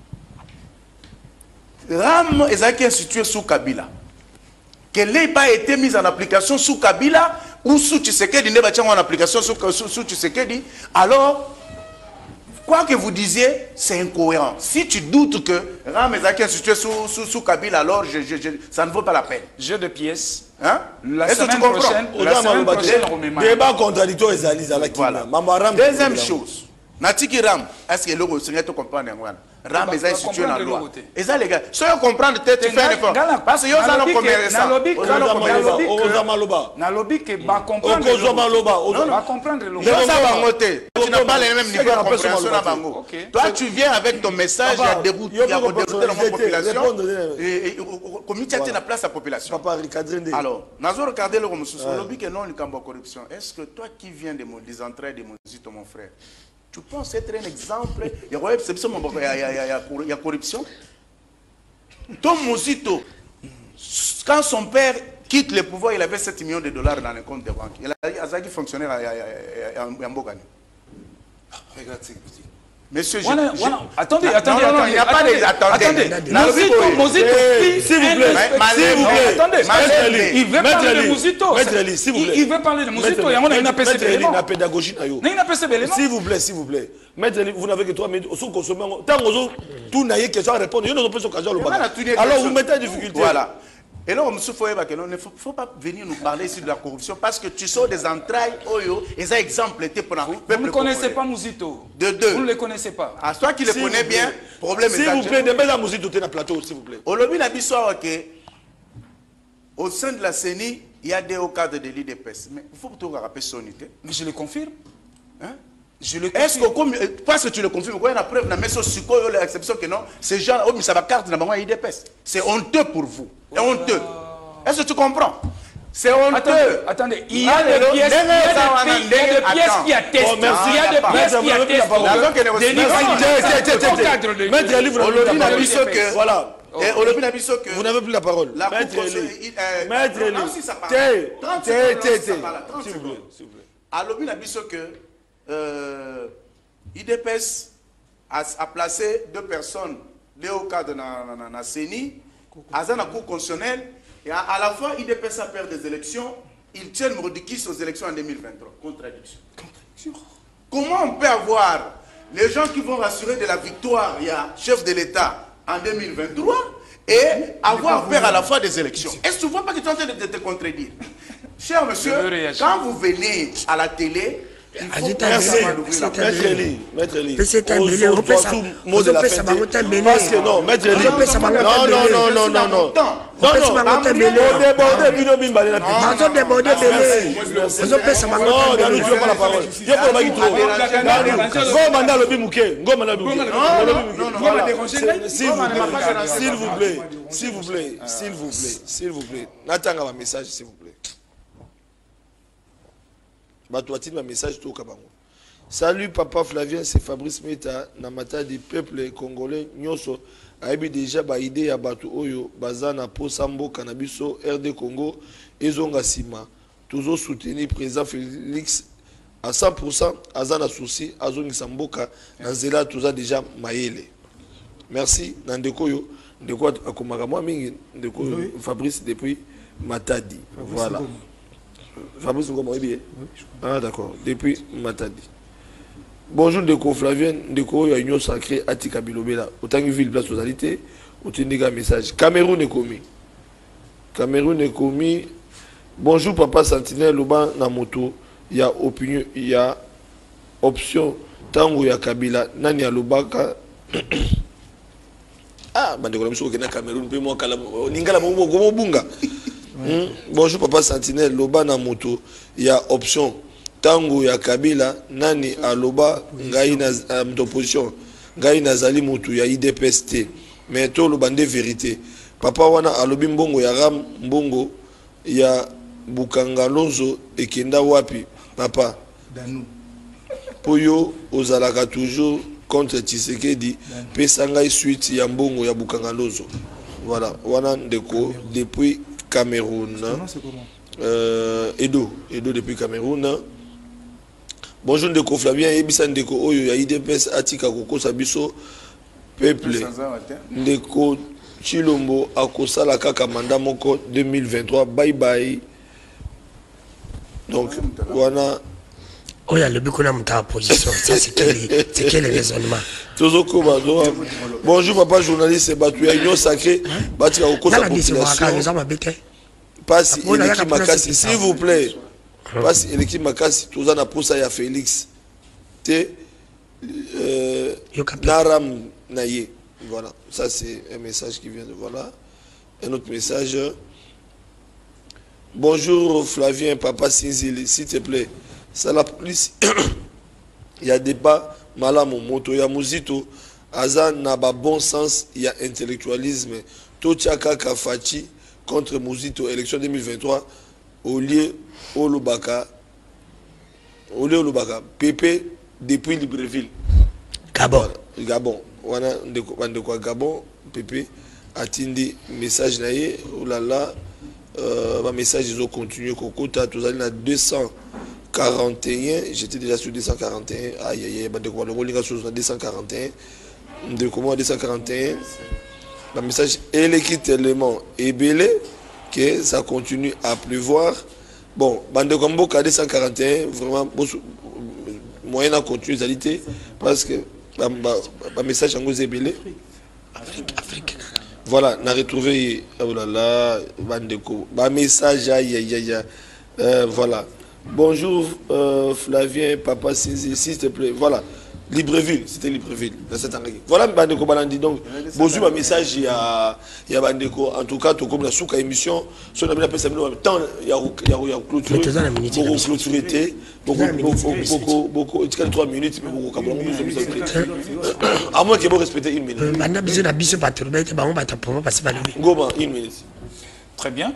Ram est institué sous Kabila. Qu'elle n'ait pas été mise en application sous Kabila ou sous Tshisekedi, n'est pas en application sous, sous, sous Tshisekedi, alors. Quoi que vous disiez, c'est incohérent. Si tu doutes que Ram est institué sous, sous, sous Kabila, alors je, je, je, ça ne vaut pas la peine. Jeu de pièces. Hein? La semaine prochaine, la semaine prochaine, on remet débat contradictoire et Zali voilà. Deuxième chose, Natiki Ram, est-ce que le Seigneur te comprend? Ram est institué dans la loi. Et ça, les gars, si on comprend, tu fais un effort. Parce que vous allez commerçant. Dans le lobby, que va comprendre. Va comprendre le tu n'as pas les mêmes niveaux de compréhension à Bango. Toi, tu viens avec ton message, il y a dérouté la population. Et comment tu as la place à la population? Alors, nous avons regardé le lobby que non, le camp de corruption. Est-ce que toi qui viens des entrailles de Mozito, mon frère, tu penses être un exemple? Il y a corruption. Tom Mozito, quand son père quitte le pouvoir, il avait sept millions de dollars dans le compte de banque. Il a été fonctionnaire à Mbogani. Regarde ce que je dis. Monsieur, je, voilà, je, voilà. Attendez, non, attendez, non, non, attendez, il n'y a pas attendez, de... Attendez, attendez. Mozito, Mozito, s'il vous plaît, s'il vous plaît. Attendez, il veut parler de Mozito. S'il vous plaît. Il veut parler de Mozito. Il y a un P C B. La pédagogie. S'il vous plaît, s'il vous plaît. Maître, vous n'avez que trois minutes. Tant que tout n'a question à répondre, alors vous mettez en difficulté. Voilà. Et là, il ne faut, faut pas venir nous parler ici de la corruption parce que tu sors des entrailles, oyo, et ça exemple était pour la Vous ne connaissez pas Mozito. De deux. Vous ne le connaissez pas. À toi qui le connais bien, problème est. S'il vous plaît, demain la Mozito est dans le plateau, s'il vous plaît. Au lobby, la bissoire, au sein de la C E N I, il y a des hauts cadres de l'I D P S. Mais il faut que tu rappelles son unité. Mais je le confirme. Hein? Je le Est-ce que comme parce que tu le confirmes, quand il y a la preuve, mais sur Suko, l'exception que non, ces gens, oh, mais ça va carte dans la I D P S. C'est honteux pour vous. C'est honteux. Est-ce que tu comprends? C'est honteux. Attendez, attendez, il y a des pièces, il y a des pièces qui attestent. Il y a des pièces qui attestent. Maître Ali, vous n'avez plus que voilà. Et on n'a vu que vous n'avez plus la parole. Maître Ali. Maître Ali. S'il vous plaît, s'il vous plaît. Alors, on a vu que I D P S a placé deux personnes, Léo Cadre dans la C E N I, à la Cour constitutionnelle, et à, à la fois I D P S a perdu des élections, ils tiennent Mordikis aux élections en deux mille vingt-trois. Contradiction. Contradiction. Comment on peut avoir les gens qui vont rassurer de la victoire, il y a chef de l'État en deux mille vingt-trois, et avoir peur à la fois des élections? Est-ce que tu ne vois pas que tu es en train de te contredire? Cher monsieur, quand vous venez à la télé, il faut merci. Maître Eli, Maître Eli. C'est un délai. On peut ça. On peut ça. On peut parce que non, Maître Eli. On peut ça. Non, non, non, non, non, non. On peut ça. On peut déborder, bino bimba la petite. On peut déborder, bébé. On peut ça. Non, Dani, tu veux pas la parole. Il y a pas de trop. Go manda le bimouké. Go manda le bimouké. Non, non, non. S'il vous plaît, s'il vous plaît, s'il vous plaît, s'il vous plaît, s'il vous plaît. N'attendez pas un message, s'il vous plaît. Un message tout Kabango. Salut papa Flavien, c'est Fabrice Meta, Namata du peuple congolais. Nyoso, aibi déjà ba idée ya batu oyo, bazana po sambo cannabiso, R D Congo, ezonga sima. Toujours soutenu président Félix à cent pour cent, azana souci, azongi samboka, nanzela tuza déjà maele. Merci, Nandeko yo, ndeko akomaka moi mingi, ndeko Fabrice depuis Matadi. Voilà. Fabrice Ngoma, oui, ah d'accord, depuis Matadi. Bonjour Ndeko Flavien, Ndeko ya Union Sacrée Atika Bilobela. Autant que ville place totalité, autant de message. Cameroun est commis. Cameroun est commis. Bonjour papa Sentinelle Loba na moto. Il y a opinion, il y a option tango ya Kabila nani ya Lobaka. Ah, bandeko miso ke na Cameroun pe mo kala ningala mo mo bunga. Mm. Bonjour papa Sentinelle Loba na moto ya option tango ya Kabila nani aloba ngai na um, opposition ngai nazali moto ya I D P S T mais to loba nde vérité papa wana alobi mbongo ya ram mbongo ya Bukanga Lonzo ekenda wapi papa Danou poyo ozalaka toujours contre Tshisekedi pesa ngai suite ya mbongo ya Bukanga Lonzo. Voilà wana ndeko depuis Cameroun. Euh, Edo, Edo depuis Cameroun. Bonjour Ndeko Flavien, Ebisa Ndeko Oyo ya I D P S Atika Koko Sabiso peuple. Ndeko Chilombo Akosala Kaka Manda Moko deux mille vingt-trois. Bye bye. Donc, voilà. Oh, il y a le bicona mouta position. Ça, c'est quel est le raisonnement? Bonjour, papa journaliste, Batouya Union Sacrée. Batika Koko Sa population. Passe Eleki Makasi, s'il vous plaît. Passe Eleki Makasi, tout ça n'a pas ça, il y a Félix. T. Naram Naye. Voilà, ça c'est un message qui vient de voilà. Un autre message. Bonjour Flavien, papa Sinzili, s'il te plaît. Ça la police. Il y a débat, malamu moto, il y a muzito. Azan n'a pas bon sens, il y a intellectualisme. Tochaka Kafachi contre Muzito, élection deux mille vingt-trois, au lieu au Lubaka, au lieu au Lubaka, Pépé depuis Libreville. Gabon. Gabon. On a de quoi Gabon, Pépé, Atindi, message naïe, oh là là, euh, message ils ont continué, Kokota, tous allés à deux cent quarante et un, j'étais déjà sur deux cent quarante et un, aïe aïe aïe, de quoi le rolling sur deux cent quarante et un, de comment deux cent quarante et un. Le message est l'équipe tellement ébélé que ça continue à pleuvoir. Bon, bande combo deux cent quarante et un, vraiment, moyen à continuer qualité parce que le message en gros ébélé. Afrique, Afrique. Voilà, on a retrouvé, oh là là, bande combo, message, aïe aïe aïe, euh, voilà. Bonjour euh, Flavien, papa, s'il te plaît. Voilà. Libreville, c'était Libreville. Voilà, Bandeko Balandi. Donc, bonjour, un message, il y a, il y a Bandeko. En tout cas, tout comme la souka émission, si on a bien appelé ça, temps, il y a clôturé. Beaucoup clôturé. Beaucoup, beaucoup, beaucoup, trois minutes, mais beaucoup, à moins qu'il faut respecter une minute. On a besoin d'un bisou patron, mais on va t'apprendre parce que c'est Goma, une minute. Très bien.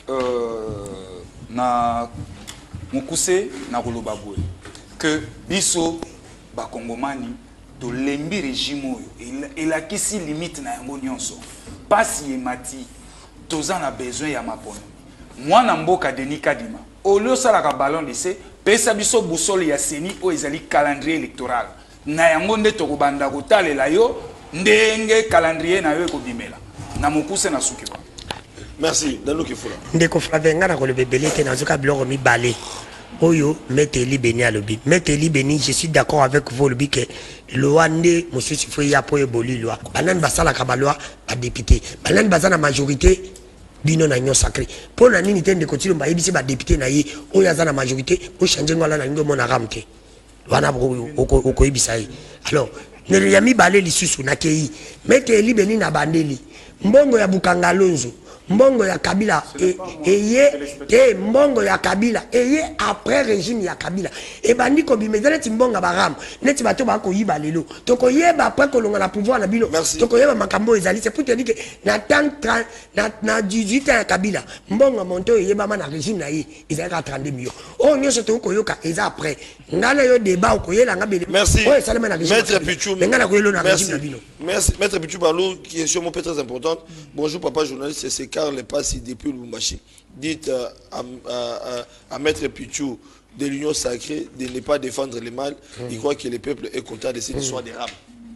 Na Mokuse, na Rolobaboué. Que biso ba Congomani to lembi régime et la kisi limite na yango nyonso pasi emati toza na besoin ya mapono mwana mboka Denis Kadima olio sala ka ballon lycée pesa biso boussole ya seni o ezali calendrier électoral na yango nde to kobanda kotalela yo ndenge calendrier na yo ekobimela na Mokuse na suki. Merci Danou Kifula ndeko Flavenga na ko le bebele te na zoka biloko mi balé. Oyo, mettez-li béni à l'obi. Mettez-li béni, je suis d'accord avec vous, le que loi ne, monsieur Sifouya, pour éboli loi. Banan Basala Kabaloi, a député. Banan Basana majorité, bino na nyon sacré. Pour la nini de continuer, bah, ici, bah, député naïe, oya la majorité, pour changer moi là, na nyon mon aramte. Wana oko ibisaï. Alors, ne yami balé li susu na kei. Mettez-li béni na bandeli. Mbongo ya Bukangalonzo. Mbongo ya Kabila eye te mbongo ya Kabila eye après régime ya Kabila e bandi ko bimezele ti mbonga baram neti bato ba ko yiba lelo to ko yeba après ko longa na pouvoir na bino to ko yeba makambo ezali c'est pour te dire que na tant na na dix-huit ans ya Kabila mbonga monto yeba ma na régime na ye ezali ka trente-deux millions o nyoso to ko yoka eza après ngana yo débat ko yela nga bele merci o ezali na régime maître Pichou ngana ko yelo na régime na bino merci maître Pichou Barlou qui est sur mon très importante. Bonjour papa journaliste, c'est Carl Passi depuis Lubumbashi. Dites euh, à, à, à, à maître Pichou de l'union sacrée de ne pas défendre les mâles. Mm. Il croit que le peuple est content de cette histoire des rames.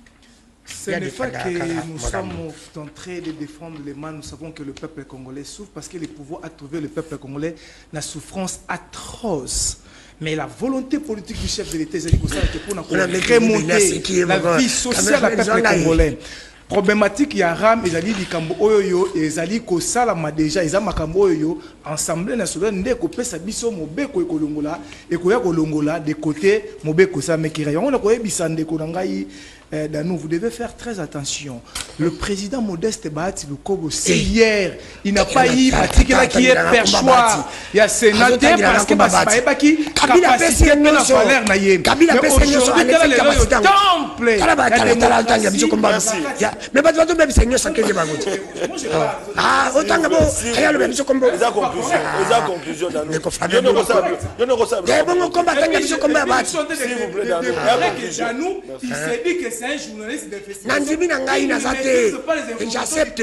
Ce n'est pas que nous sommes en train de défendre les mâles, nous savons que le peuple congolais souffre parce que le pouvoir a trouvé le peuple congolais la souffrance atroce. Mais la volonté politique du chef de l'État, c'est pour nous remonter la vie sociale du peuple congolais. Problématique ya ram ezali likambo oyo ezali ko salama déjà eza makambo oyo ensemble nationale nde ko pesa biso mobeko ekolongola ekoya kolongola de côté mobeko sa mekira yango na ko yebisa ndeko na ngai Danou, vous devez faire très attention. Le président Modeste Bahati Lukobo, c'est hier. Il n'a pas eu Matikela qui est perchoir. Il y a sénateur parce que Basabaye Baki capacité de la valeur naïe. Mais aujourd'hui, il y a le temple. Mais pas de même seigneur sans que je m'agoute. Ah, autant que bon, il y a le même combo. Il y a conclusion. Il y a conclusion dans nous. Je ne ressens plus. Je ne ressens plus. Il y a bon combat, il y a bon combat. S'il vous plaît, Danou. Il s'est dit que c'est un journaliste de festival. Nandimi Nangaï Nazate. J'accepte.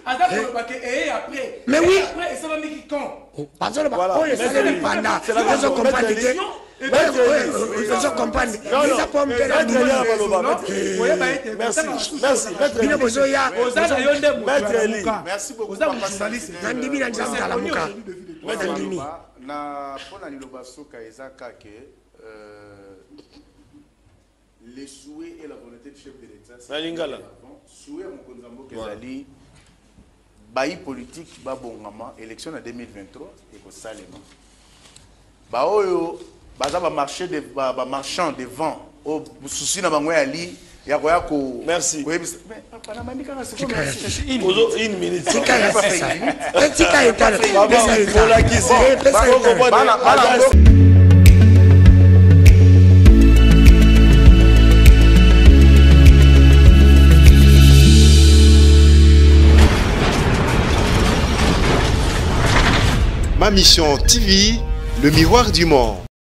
Mais oui. Parce que voilà. C'est la même panda. C'est la même comprendre. Ils ont compris. Ils ont compris. Merci. Merci. Merci beaucoup. Nandimi Nangaï Talamuka. Na pona liloba soka ezaka ke les souhaits et la volonté du chef de l'État. Nalingala. Souhait mon konzambo kezali bayi politique ba bongama élection en deux mille vingt-trois et ko salema. Ba oyo baza ba marché de ba marchand de vent au souci na bango ya li ya ko ya ko. Merci. Mais pana mamika na siko merci. Une minute. Tika ya ça. Tika ya ça. Pour la kisi. Bana bana Ma mission T V, le miroir du monde.